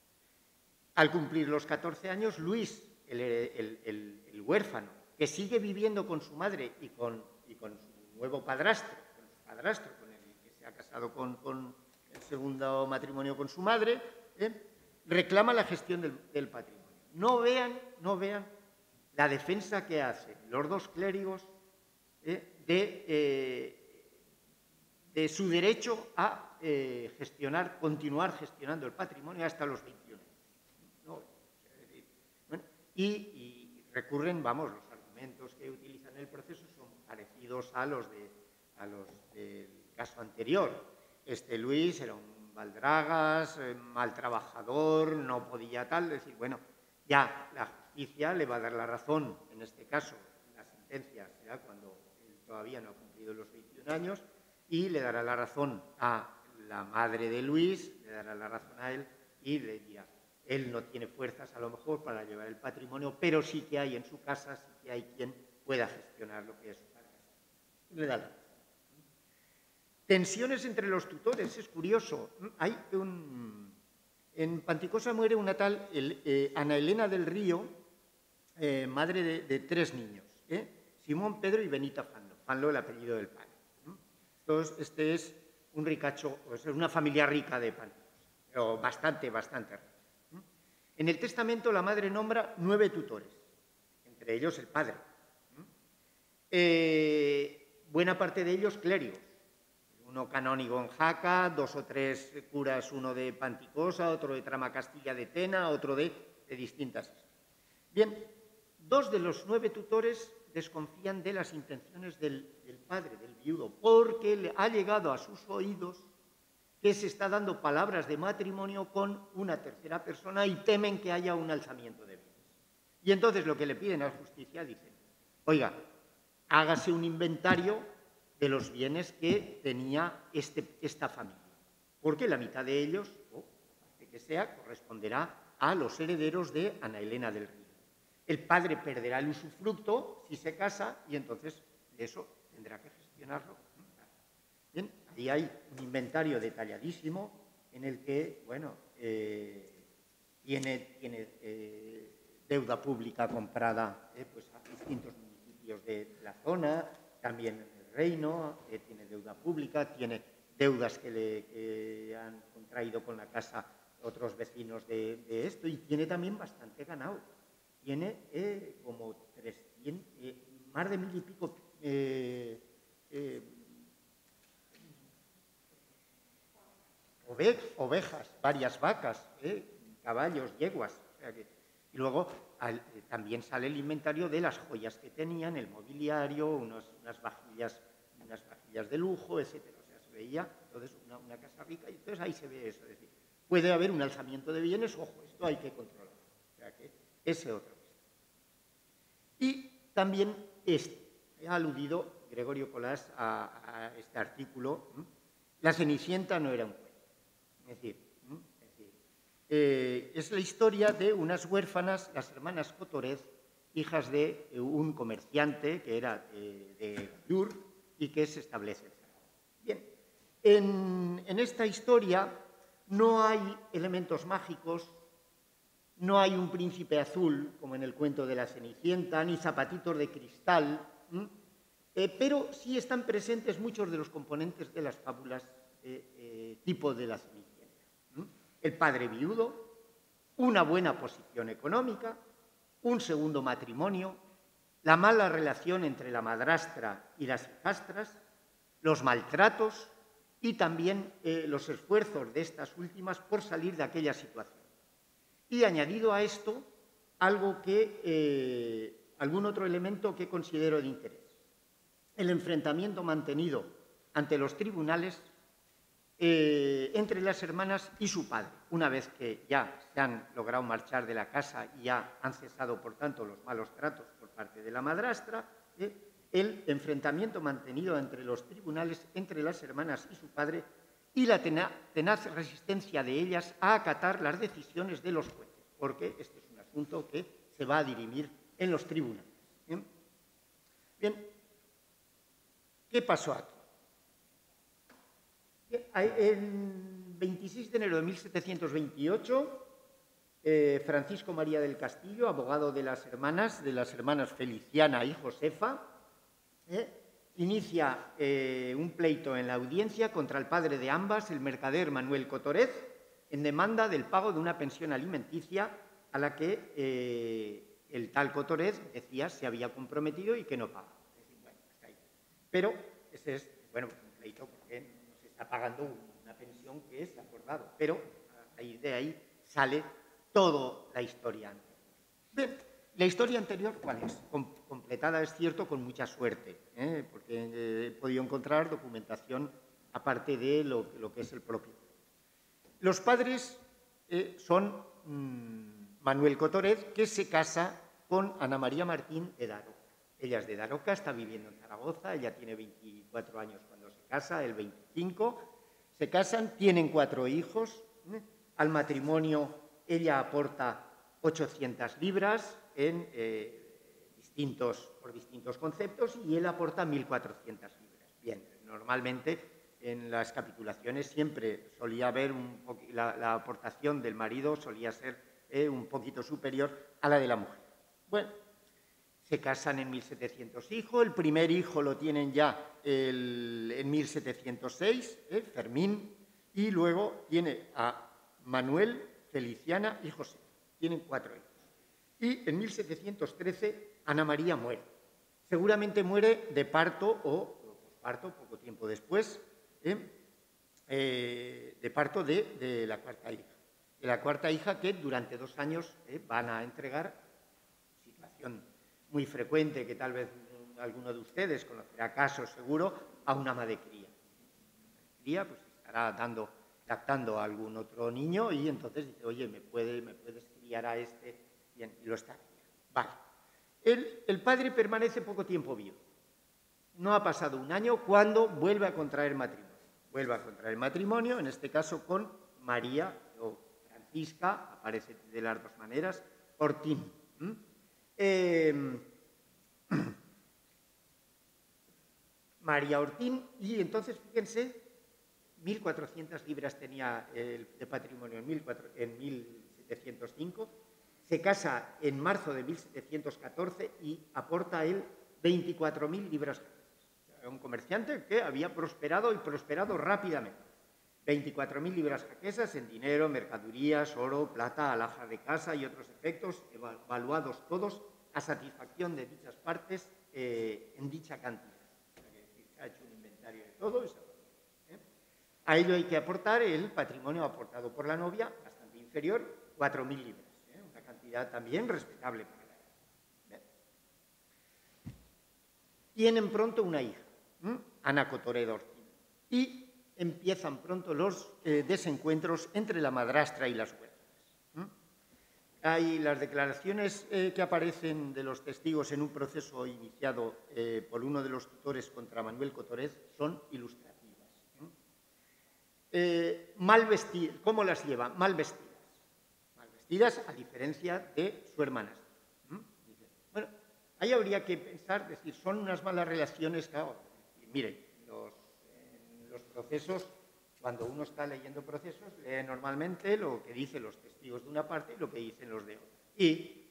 Al cumplir los catorce años, Luis, el, el, el, el huérfano, que sigue viviendo con su madre y con, y con su nuevo padrastro, con su padrastro, con el que se ha casado con, con el segundo matrimonio con su madre, ¿eh? reclama la gestión del, del patrimonio. No vean, no vean la defensa que hacen los dos clérigos ¿eh? de, eh, de su derecho a eh, gestionar, continuar gestionando el patrimonio hasta los veintiuno años. ¿No? Bueno, y, y recurren, vamos, los argumentos que utilizan en el proceso son parecidos a los, de, a los del caso anterior. Este Luis era un baldragas, eh, mal trabajador, no podía tal, decir, bueno, ya la justicia le va a dar la razón, en este caso, la sentencia será cuando él todavía no ha cumplido los veintiún años, y le dará la razón a la madre de Luis, le dará la razón a él y le dirá, él no tiene fuerzas a lo mejor para llevar el patrimonio, pero sí que hay en su casa, sí que hay quien pueda gestionar lo que es su casa. Le da la razón. Tensiones entre los tutores, es curioso. Hay un... En Panticosa muere una tal el, eh, Ana Elena del Río, eh, madre de, de tres niños, ¿eh? Simón, Pedro y Benita Fanlo. Fanlo, el apellido del padre. Entonces, este es un ricacho, es una familia rica de Panticosa, pero bastante, bastante rica. En el testamento la madre nombra nueve tutores, entre ellos el padre. Eh, buena parte de ellos clérigos. Uno canónigo en Jaca, dos o tres curas, uno de Panticosa, otro de Tramacastilla de Tena, otro de, de distintas. Bien, dos de los nueve tutores desconfían de las intenciones del, del padre, del viudo, porque le ha llegado a sus oídos que se está dando palabras de matrimonio con una tercera persona y temen que haya un alzamiento de bienes. Y entonces lo que le piden a la justicia, dicen, oiga, hágase un inventario de los bienes que tenía este, esta familia, porque la mitad de ellos, o parte que sea, corresponderá a los herederos de Ana Elena del Río. El padre perderá el usufructo si se casa y entonces eso tendrá que gestionarlo. Bien, ahí hay un inventario detalladísimo en el que, bueno, eh, tiene, tiene eh, deuda pública comprada eh, pues a distintos municipios de la zona, también en el reino, eh, tiene deuda pública, tiene deudas que le que han contraído con la casa otros vecinos de, de esto y tiene también bastante ganado. Tiene eh, como trescientos, eh, más de mil y pico eh, eh, ovejas, varias vacas, eh, caballos, yeguas. O sea que, y luego al, eh, también sale el inventario de las joyas que tenían, el mobiliario, unos, unas, vajillas, unas vajillas de lujo, etcétera. O sea, se veía entonces una, una casa rica y entonces ahí se ve eso. Es decir, puede haber un alzamiento de bienes, ojo, esto hay que controlar. O sea que ese otro. Y también este, ha aludido Gregorio Colás a, a este artículo, ¿m? La Cenicienta no era un cuento. Es decir, ¿m? es, decir eh, es la historia de unas huérfanas, las hermanas Cotorez, hijas de un comerciante que era eh, de Gallur y que se establece. Bien, en, en esta historia no hay elementos mágicos. No hay un príncipe azul, como en el cuento de la Cenicienta, ni zapatitos de cristal, eh, pero sí están presentes muchos de los componentes de las fábulas eh, eh, tipo de la Cenicienta. ¿m? El padre viudo, una buena posición económica, un segundo matrimonio, la mala relación entre la madrastra y las hijastras, los maltratos y también eh, los esfuerzos de estas últimas por salir de aquella situación. Y añadido a esto, algo que, eh, algún otro elemento que considero de interés. El enfrentamiento mantenido ante los tribunales eh, entre las hermanas y su padre. Una vez que ya se han logrado marchar de la casa y ya han cesado, por tanto, los malos tratos por parte de la madrastra, eh, el enfrentamiento mantenido entre los tribunales, entre las hermanas y su padre, y la tenaz resistencia de ellas a acatar las decisiones de los jueces, porque este es un asunto que se va a dirimir en los tribunales. Bien, Bien. ¿Qué pasó aquí? El veintiséis de enero de mil setecientos veintiocho, eh, Francisco María del Castillo, abogado de las hermanas, de las hermanas Feliciana y Josefa, eh, inicia eh, un pleito en la audiencia contra el padre de ambas, el mercader Manuel Cotorez, en demanda del pago de una pensión alimenticia a la que eh, el tal Cotorez decía se había comprometido y que no paga. Es decir, bueno, hasta ahí. Pero ese es, bueno, un pleito porque no se está pagando una pensión que es acordado. Pero ahí, de ahí sale toda la historia anterior. Bien, La historia anterior, ¿cuál es? Com- completada, es cierto, con mucha suerte, ¿eh? Porque eh, he podido encontrar documentación aparte de lo, lo que es el propio. Los padres eh, son mmm, Manuel Cotorez, que se casa con Ana María Martín de Daroca. Ella es de Daroca, está viviendo en Zaragoza, ella tiene veinticuatro años cuando se casa, él veinticinco. Se casan, tienen cuatro hijos. ¿eh? Al matrimonio ella aporta ochocientas libras en, eh, distintos, por distintos conceptos y él aporta mil cuatrocientas libras. Bien, normalmente en las capitulaciones siempre solía haber un la, la aportación del marido solía ser eh, un poquito superior a la de la mujer. Bueno, se casan en mil setecientos hijo, el primer hijo lo tienen ya el, en mil setecientos seis, eh, Fermín, y luego tiene a Manuel, Feliciana y José. Tienen cuatro hijos. Y en mil setecientos trece Ana María muere. Seguramente muere de parto o posparto, poco tiempo después, ¿eh? Eh, de parto de, de la cuarta hija. De la cuarta hija que durante dos años eh, van a entregar, situación muy frecuente que tal vez alguno de ustedes conocerá casos seguro, a una ama de cría. La cría pues estará dando, lactando a algún otro niño y entonces dice, oye, ¿me, puede, me puedes criar a este? Bien, y lo está criando. Vale. El, el padre permanece poco tiempo vivo. No ha pasado un año cuando vuelve a contraer matrimonio. Vuelve a contraer matrimonio, en este caso con María o Francisca, aparece de las dos maneras, Ortín. ¿Mm? Eh, María Ortín, y entonces, fíjense, mil cuatrocientas libras tenía el, de patrimonio en, en mil setecientos cinco, se casa en marzo de mil setecientos catorce y aporta él veinticuatro mil libras. Un comerciante que había prosperado y prosperado rápidamente. veinticuatro mil libras jaquesas en dinero, mercaderías, oro, plata, alhajas de casa y otros efectos, evaluados todos a satisfacción de dichas partes eh, en dicha cantidad. Se ha hecho un inventario de todo. ¿eh? A ello hay que aportar el patrimonio aportado por la novia, bastante inferior, cuatro mil libras. ¿eh? Una cantidad también respetable para la edad. Tienen pronto una hija. ¿Mm? Ana Cotoredo Ortín. Y empiezan pronto los eh, desencuentros entre la madrastra y las huérfanas. ¿Mm? Hay las declaraciones eh, que aparecen de los testigos en un proceso iniciado eh, por uno de los tutores contra Manuel Cotorez son ilustrativas. ¿Mm? Eh, mal vestidas, ¿cómo las lleva? Mal vestidas. Mal vestidas a diferencia de su hermanastra. ¿Mm? Bueno, ahí habría que pensar, decir, son unas malas relaciones, claro. Miren, los, en los procesos, cuando uno está leyendo procesos, lee normalmente lo que dicen los testigos de una parte y lo que dicen los de otra. Y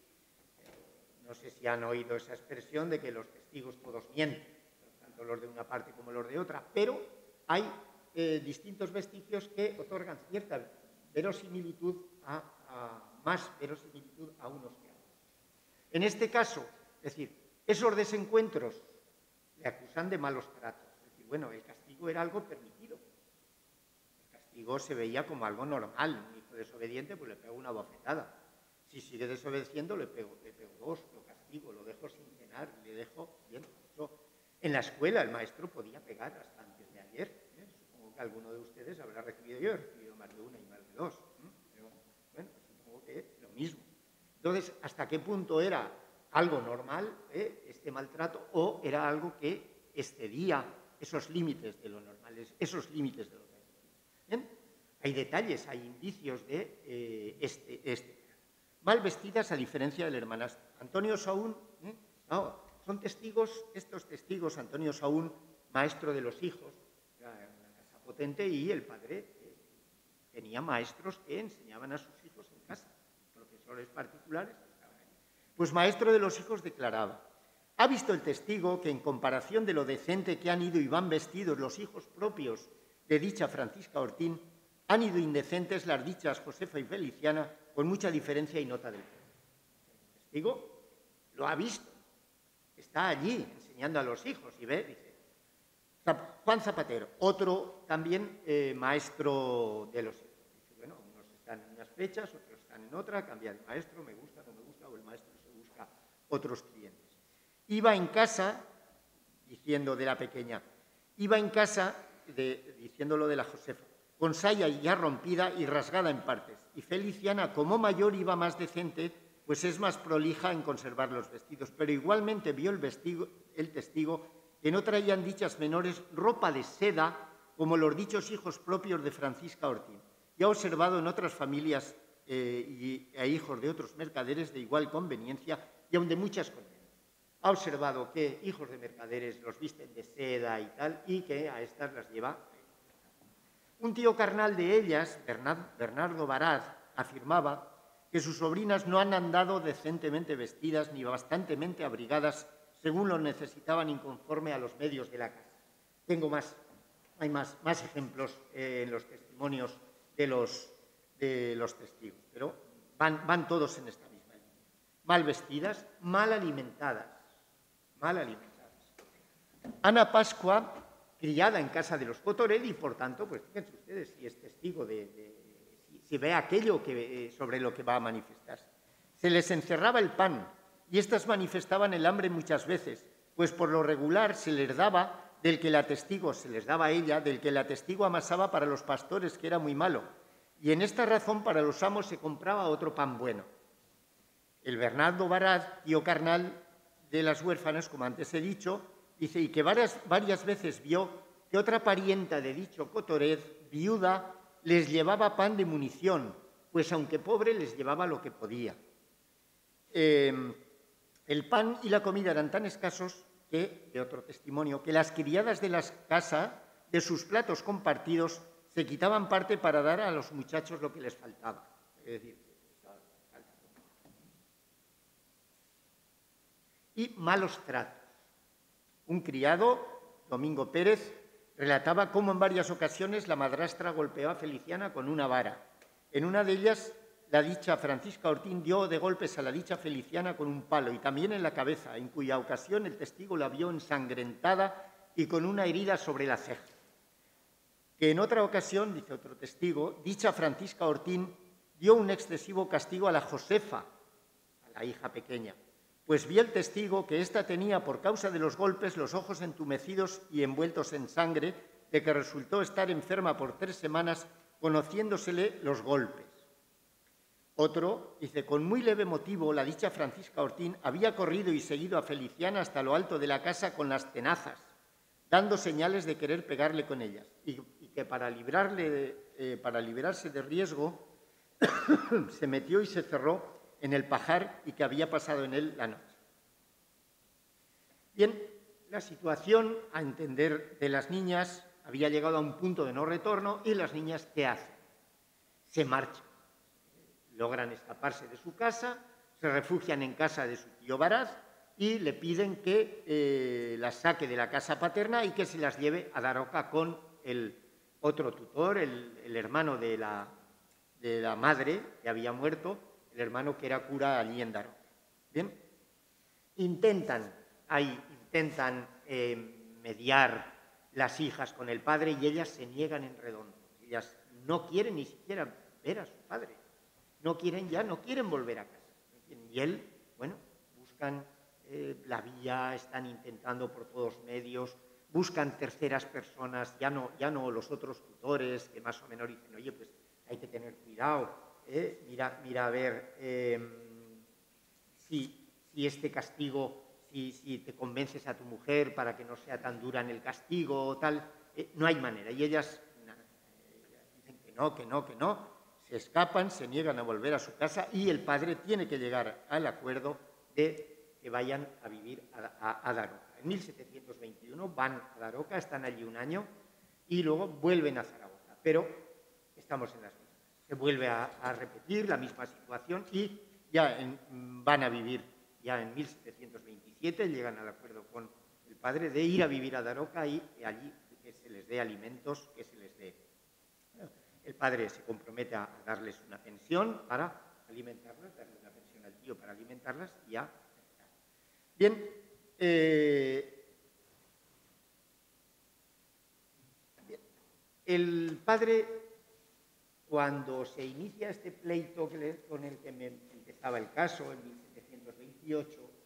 eh, no sé si han oído esa expresión de que los testigos todos mienten, tanto los de una parte como los de otra, pero hay eh, distintos vestigios que otorgan cierta verosimilitud, a, a, más verosimilitud a unos que a otros. En este caso, es decir, esos desencuentros le acusan de malos tratos. Es decir, bueno, el castigo era algo permitido. El castigo se veía como algo normal. Un hijo desobediente, pues le pego una bofetada. Si sigue desobedeciendo, le pego, le pego dos, lo castigo, lo dejo sin cenar, le dejo... Bien, eso. En la escuela el maestro podía pegar hasta antes de ayer. ¿eh? Supongo que alguno de ustedes habrá recibido, yo he recibido más de una y más de dos. ¿eh? Pero, bueno, supongo que lo mismo. Entonces, ¿hasta qué punto era algo normal, ¿eh? este maltrato, o era algo que excedía esos límites de lo normal, esos límites de lo permitido? ¿Bien? Hay detalles, hay indicios de eh, este, este. Mal vestidas a diferencia del hermanastro. Antonio Saún, ¿eh? no, son testigos, estos testigos, Antonio Saún, maestro de los hijos, era una casa potente y el padre eh, tenía maestros que enseñaban a sus hijos en casa, profesores particulares. Pues maestro de los hijos declaraba, ¿ha visto el testigo que en comparación de lo decente que han ido y van vestidos los hijos propios de dicha Francisca Ortín, han ido indecentes las dichas Josefa y Feliciana con mucha diferencia y nota del pueblo? El testigo lo ha visto, está allí enseñando a los hijos y ve, dice, Juan Zapatero, otro también eh, maestro de los hijos. Dice, bueno, unos están en unas fechas, otros están en otra, cambia de maestro, me gusta, no me gusta, o el maestro se busca otros clientes. Iba en casa, diciendo de la pequeña, iba en casa, de, diciéndolo de la Josefa, con saya ya rompida y rasgada en partes. Y Feliciana, como mayor, iba más decente, pues es más prolija en conservar los vestidos. Pero igualmente vio el, vestido, el testigo que no traían dichas menores ropa de seda, como los dichos hijos propios de Francisca Ortín. Y ha observado en otras familias eh, y, e hijos de otros mercaderes de igual conveniencia y aun de muchas conveniencias. Ha observado que hijos de mercaderes los visten de seda y tal, y que a estas las lleva. Un tío carnal de ellas, Bernardo Varaz, afirmaba que sus sobrinas no han andado decentemente vestidas ni bastantemente abrigadas según lo necesitaban y conforme a los medios de la casa. Tengo más, hay más, más ejemplos eh, en los testimonios de los, de los testigos, pero van, van todos en esta misma línea. Mal vestidas, mal alimentadas, mal alimentadas. Ana Pascua, criada en casa de los Cotoret y, por tanto, pues fíjense ustedes, si es testigo de, de si, si ve aquello que, eh, sobre lo que va a manifestarse. Se les encerraba el pan y éstas manifestaban el hambre muchas veces, pues por lo regular se les daba del que la testigo, se les daba a ella, del que la testigo amasaba para los pastores, que era muy malo, y en esta razón para los amos se compraba otro pan bueno. El Bernardo Varaz, tío carnal de las huérfanas, como antes he dicho, dice, y que varias, varias veces vio que otra parienta de dicho Cotoret, viuda, les llevaba pan de munición, pues aunque pobre les llevaba lo que podía. Eh, el pan y la comida eran tan escasos que, de otro testimonio, que las criadas de las casas, de sus platos compartidos, se quitaban parte para dar a los muchachos lo que les faltaba. Es decir, y malos tratos. Un criado, Domingo Pérez, relataba cómo en varias ocasiones la madrastra golpeó a Feliciana con una vara. En una de ellas, la dicha Francisca Ortín dio de golpes a la dicha Feliciana con un palo y también en la cabeza, en cuya ocasión el testigo la vio ensangrentada y con una herida sobre la ceja. Que en otra ocasión, dice otro testigo, dicha Francisca Ortín dio un excesivo castigo a la Josefa, a la hija pequeña, pues vio el testigo que ésta tenía por causa de los golpes los ojos entumecidos y envueltos en sangre, de que resultó estar enferma por tres semanas, conociéndosele los golpes. Otro dice, con muy leve motivo, la dicha Francisca Ortín había corrido y seguido a Feliciana hasta lo alto de la casa con las tenazas, dando señales de querer pegarle con ellas, y, y que para, librarle de, eh, para librarse de riesgo se metió y se cerró en el pajar y que había pasado en él la noche. Bien, la situación, a entender de las niñas, había llegado a un punto de no retorno y las niñas, ¿qué hacen? Se marchan. Logran escaparse de su casa, se refugian en casa de su tío Varaz y le piden que eh, las saque de la casa paterna y que se las lleve a Daroca con el otro tutor, el, el hermano de la, de la madre que había muerto, el hermano que era cura allí en Daroca. Bien, intentan, ahí, intentan eh, mediar las hijas con el padre y ellas se niegan en redondo. Ellas no quieren ni siquiera ver a su padre. No quieren ya, no quieren volver a casa. Y él, bueno, buscan eh, la vía, están intentando por todos medios, buscan terceras personas, ya no, ya no los otros tutores que más o menos dicen, oye, pues hay que tener cuidado, eh, mira, mira a ver eh, si, si este castigo, si, si te convences a tu mujer para que no sea tan dura en el castigo o tal, eh, no hay manera. Y ellas na, eh, dicen que no, que no, que no. Se escapan, se niegan a volver a su casa y el padre tiene que llegar al acuerdo de que vayan a vivir a, a, a Daroca. En mil setecientos veintiuno van a Daroca, están allí un año y luego vuelven a Zaragoza, pero estamos en las mismas. Se vuelve a, a repetir la misma situación y ya en, van a vivir, ya en mil setecientos veintisiete llegan al acuerdo con el padre de ir a vivir a Daroca y allí que se les dé alimentos, que se les dé. El padre se compromete a darles una pensión para alimentarlas, darle una pensión al tío para alimentarlas y ya. Bien, eh, bien, el padre, cuando se inicia este pleito que le, con el que me empezaba el caso en mil setecientos veintiocho,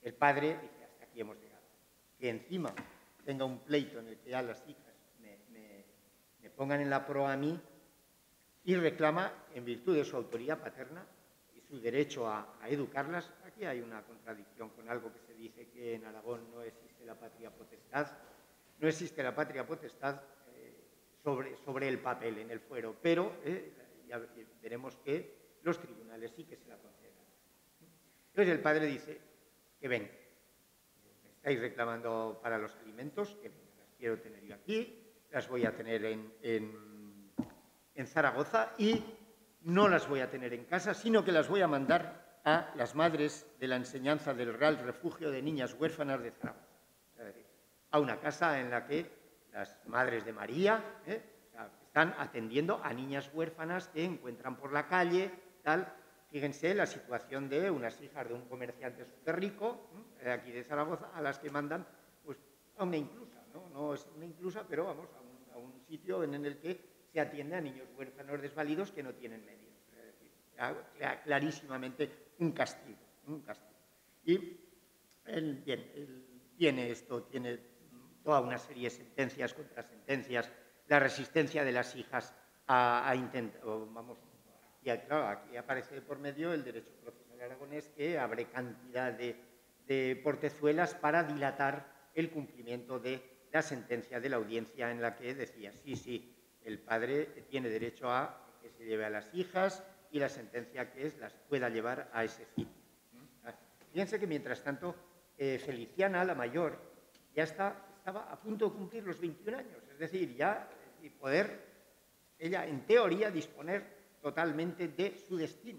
El padre dice, hasta aquí hemos llegado. Que encima tenga un pleito en el que ya las hijas me, me, me pongan en la proa a mí y reclama, en virtud de su autoridad paterna y su derecho a, a educarlas. Aquí hay una contradicción con algo que se dice que en Aragón no existe la patria potestad. No existe la patria potestad eh, sobre, sobre el papel, en el fuero, pero eh, ya veremos que los tribunales sí que se la conceden. Entonces el padre dice que ven, me estáis reclamando para los alimentos, que venga, las quiero tener yo aquí, las voy a tener en, en, en Zaragoza y no las voy a tener en casa, sino que las voy a mandar a las madres de la enseñanza del Real Refugio de Niñas Huérfanas de Zaragoza. Es decir, a una casa en la que las madres de María ¿eh? o sea, están atendiendo a niñas huérfanas que encuentran por la calle, tal. Fíjense la situación de unas hijas de un comerciante súper rico, ¿eh? aquí de Zaragoza, a las que mandan pues, a una inclusa, ¿no? No es una inclusa, pero vamos, a un, a un sitio en el que se atiende a niños huérfanos desvalidos que no tienen medios. Es decir, clarísimamente un castigo, un castigo. Y el, bien, el, tiene esto, tiene toda una serie de sentencias contra sentencias, la resistencia de las hijas a, a intentar, vamos, y claro, aquí aparece por medio el derecho procesal aragonés que abre cantidad de, de portezuelas para dilatar el cumplimiento de la sentencia de la audiencia en la que decía, sí, sí, el padre tiene derecho a que se lleve a las hijas y la sentencia que es las pueda llevar a ese fin. Fíjense que mientras tanto eh, Feliciana, la mayor, ya está, estaba a punto de cumplir los veintiún años, es decir, ya y poder ella en teoría disponer totalmente de su destino.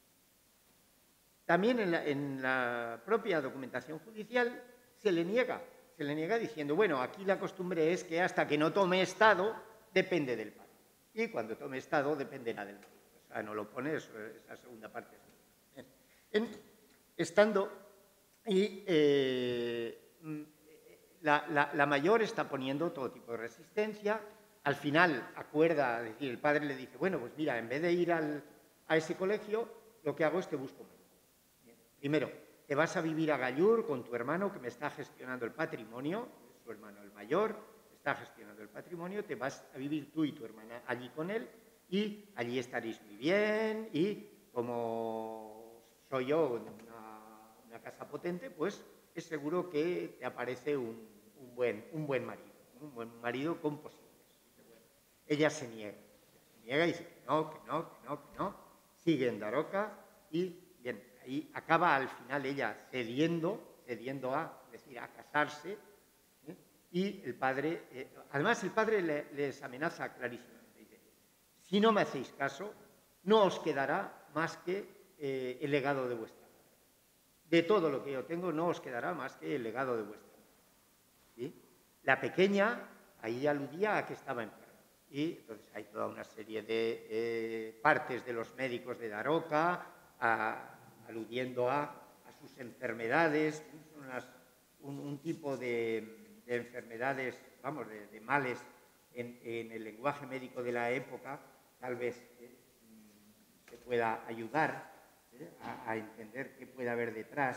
También en la, en la propia documentación judicial se le niega, se le niega diciendo, bueno, aquí la costumbre es que hasta que no tome estado depende del padre. Y cuando tome estado dependerá del padre. O sea, no lo pone, eso, esa segunda parte. En, estando y eh, la, la, la mayor está poniendo todo tipo de resistencia. Al final acuerda, es decir, el padre le dice, bueno, pues mira, en vez de ir al, a ese colegio, lo que hago es te busco médico. Primero, te vas a vivir a Gallur con tu hermano que me está gestionando el patrimonio, su hermano el mayor, está gestionando el patrimonio, te vas a vivir tú y tu hermana allí con él y allí estaréis muy bien y como soy yo una, una casa potente, pues es seguro que te aparece un, un, buen, un buen marido, un buen marido con posibilidades. Ella se niega, se niega y dice que no, que no, que no, que no, sigue en Daroca y bien, ahí acaba al final ella cediendo, cediendo a, es decir, a casarse, ¿eh? Y el padre, eh, además el padre le, les amenaza clarísimamente, dice, si no me hacéis caso, no os quedará más que eh, el legado de vuestra madre. De todo lo que yo tengo, no os quedará más que el legado de vuestra madre. ¿Sí? La pequeña, ahí aludía a que estaba enferma. Y entonces hay toda una serie de eh, partes de los médicos de Daroca, a, aludiendo a, a sus enfermedades, son unas, un, un tipo de, de enfermedades, vamos, de, de males en, en el lenguaje médico de la época, tal vez eh, se pueda ayudar eh, a, a entender qué puede haber detrás.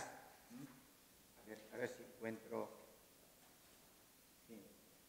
A ver, a ver si encuentro... Sí.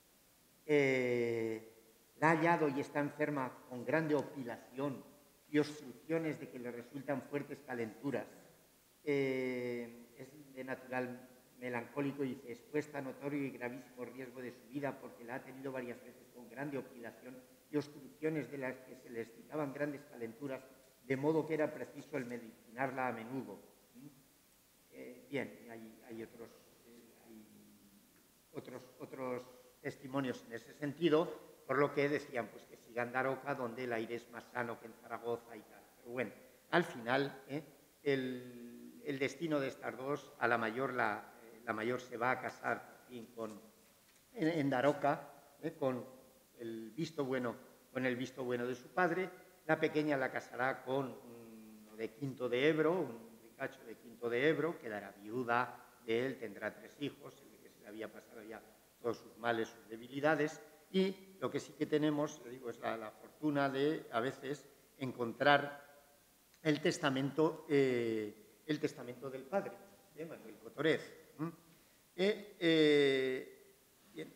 Eh, la ha hallado y está enferma con grande opilación y obstrucciones de que le resultan fuertes calenturas. Eh, es de natural melancólico y expuesta a notorio y gravísimo riesgo de su vida porque la ha tenido varias veces con grande opilación y obstrucciones de las que se le excitaban grandes calenturas, de modo que era preciso el medicinarla a menudo. Eh, bien, hay, hay, otros, eh, hay otros, otros testimonios en ese sentido, por lo que decían pues, que sigan Daroca, donde el aire es más sano que en Zaragoza y tal. Pero bueno, al final, ¿eh? el, el destino de estas dos, a la mayor, la, eh, la mayor se va a casar por fin, con, en, en Daroca, ¿eh? con, el visto bueno, con el visto bueno de su padre. La pequeña la casará con uno de Quinto de Ebro, un ricacho de Quinto de Ebro, quedará viuda de él, tendrá tres hijos, el que se le había pasado ya todos sus males, sus debilidades. Y lo que sí que tenemos, digo, es la, la fortuna de, a veces, encontrar el testamento, eh, el testamento del padre. de Manuel Cotorez. ¿Mm? Eh, eh, bien.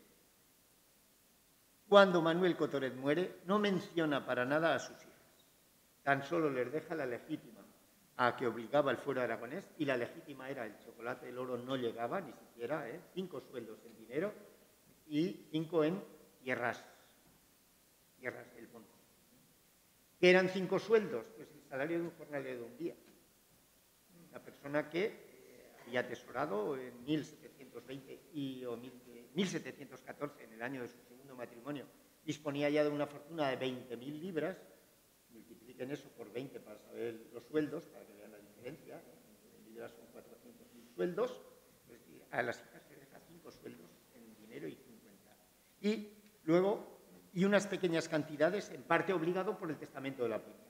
Cuando Manuel Cotorez muere, no menciona para nada a sus hijas. Tan solo les deja la legítima, a que obligaba el fuero aragonés, y la legítima era el chocolate, el oro no llegaba ni siquiera, ¿eh? cinco sueldos en dinero y cinco en tierras, tierras del monte. ¿Qué eran cinco sueldos? Pues el salario de un jornalero de un día. Una persona que eh, había atesorado en mil setecientos veinte y, o mil setecientos catorce, en el año de su segundo matrimonio, disponía ya de una fortuna de veinte mil libras. Multipliquen eso por veinte para saber los sueldos, para que vean la diferencia. ¿eh? En libras son cuatrocientos mil sueldos. Pues a las hijas se deja cinco sueldos en dinero y cincuenta. Y luego, y unas pequeñas cantidades, en parte obligado por el testamento de la primera.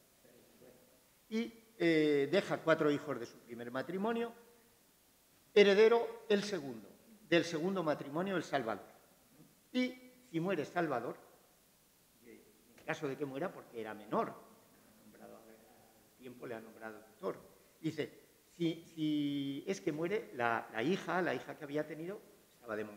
Y eh, deja cuatro hijos de su primer matrimonio, heredero el segundo, del segundo matrimonio, el Salvador. Y si muere Salvador, en caso de que muera porque era menor, nombrado, al tiempo le ha nombrado tutor, dice, si, si es que muere la, la hija, la hija que había tenido, estaba de monja.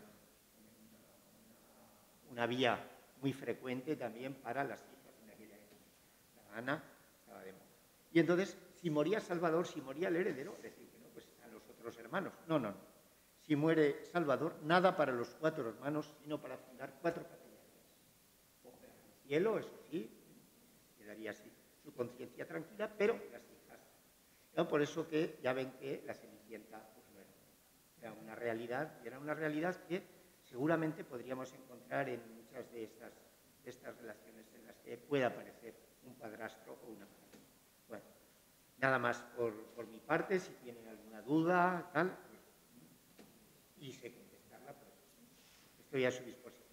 Una vía muy frecuente también para las hijas en aquella época. La Ana estaba de monja. Y entonces, si moría Salvador, si moría el heredero, decir que no, pues a los otros hermanos. No, no, no. Si muere Salvador, nada para los cuatro hermanos, sino para fundar cuatro catedrales. El cielo, eso sí, quedaría así su conciencia tranquila, pero las hijas. ¿No? Por eso que ya ven que la Cenicienta pues, no era, era una realidad, y era una realidad que seguramente podríamos encontrar en muchas de estas, de estas relaciones en las que pueda aparecer un padrastro o una madre. Bueno, nada más por, por mi parte, si tienen alguna duda, tal, pues, y sé contestarla, pues estoy a su disposición.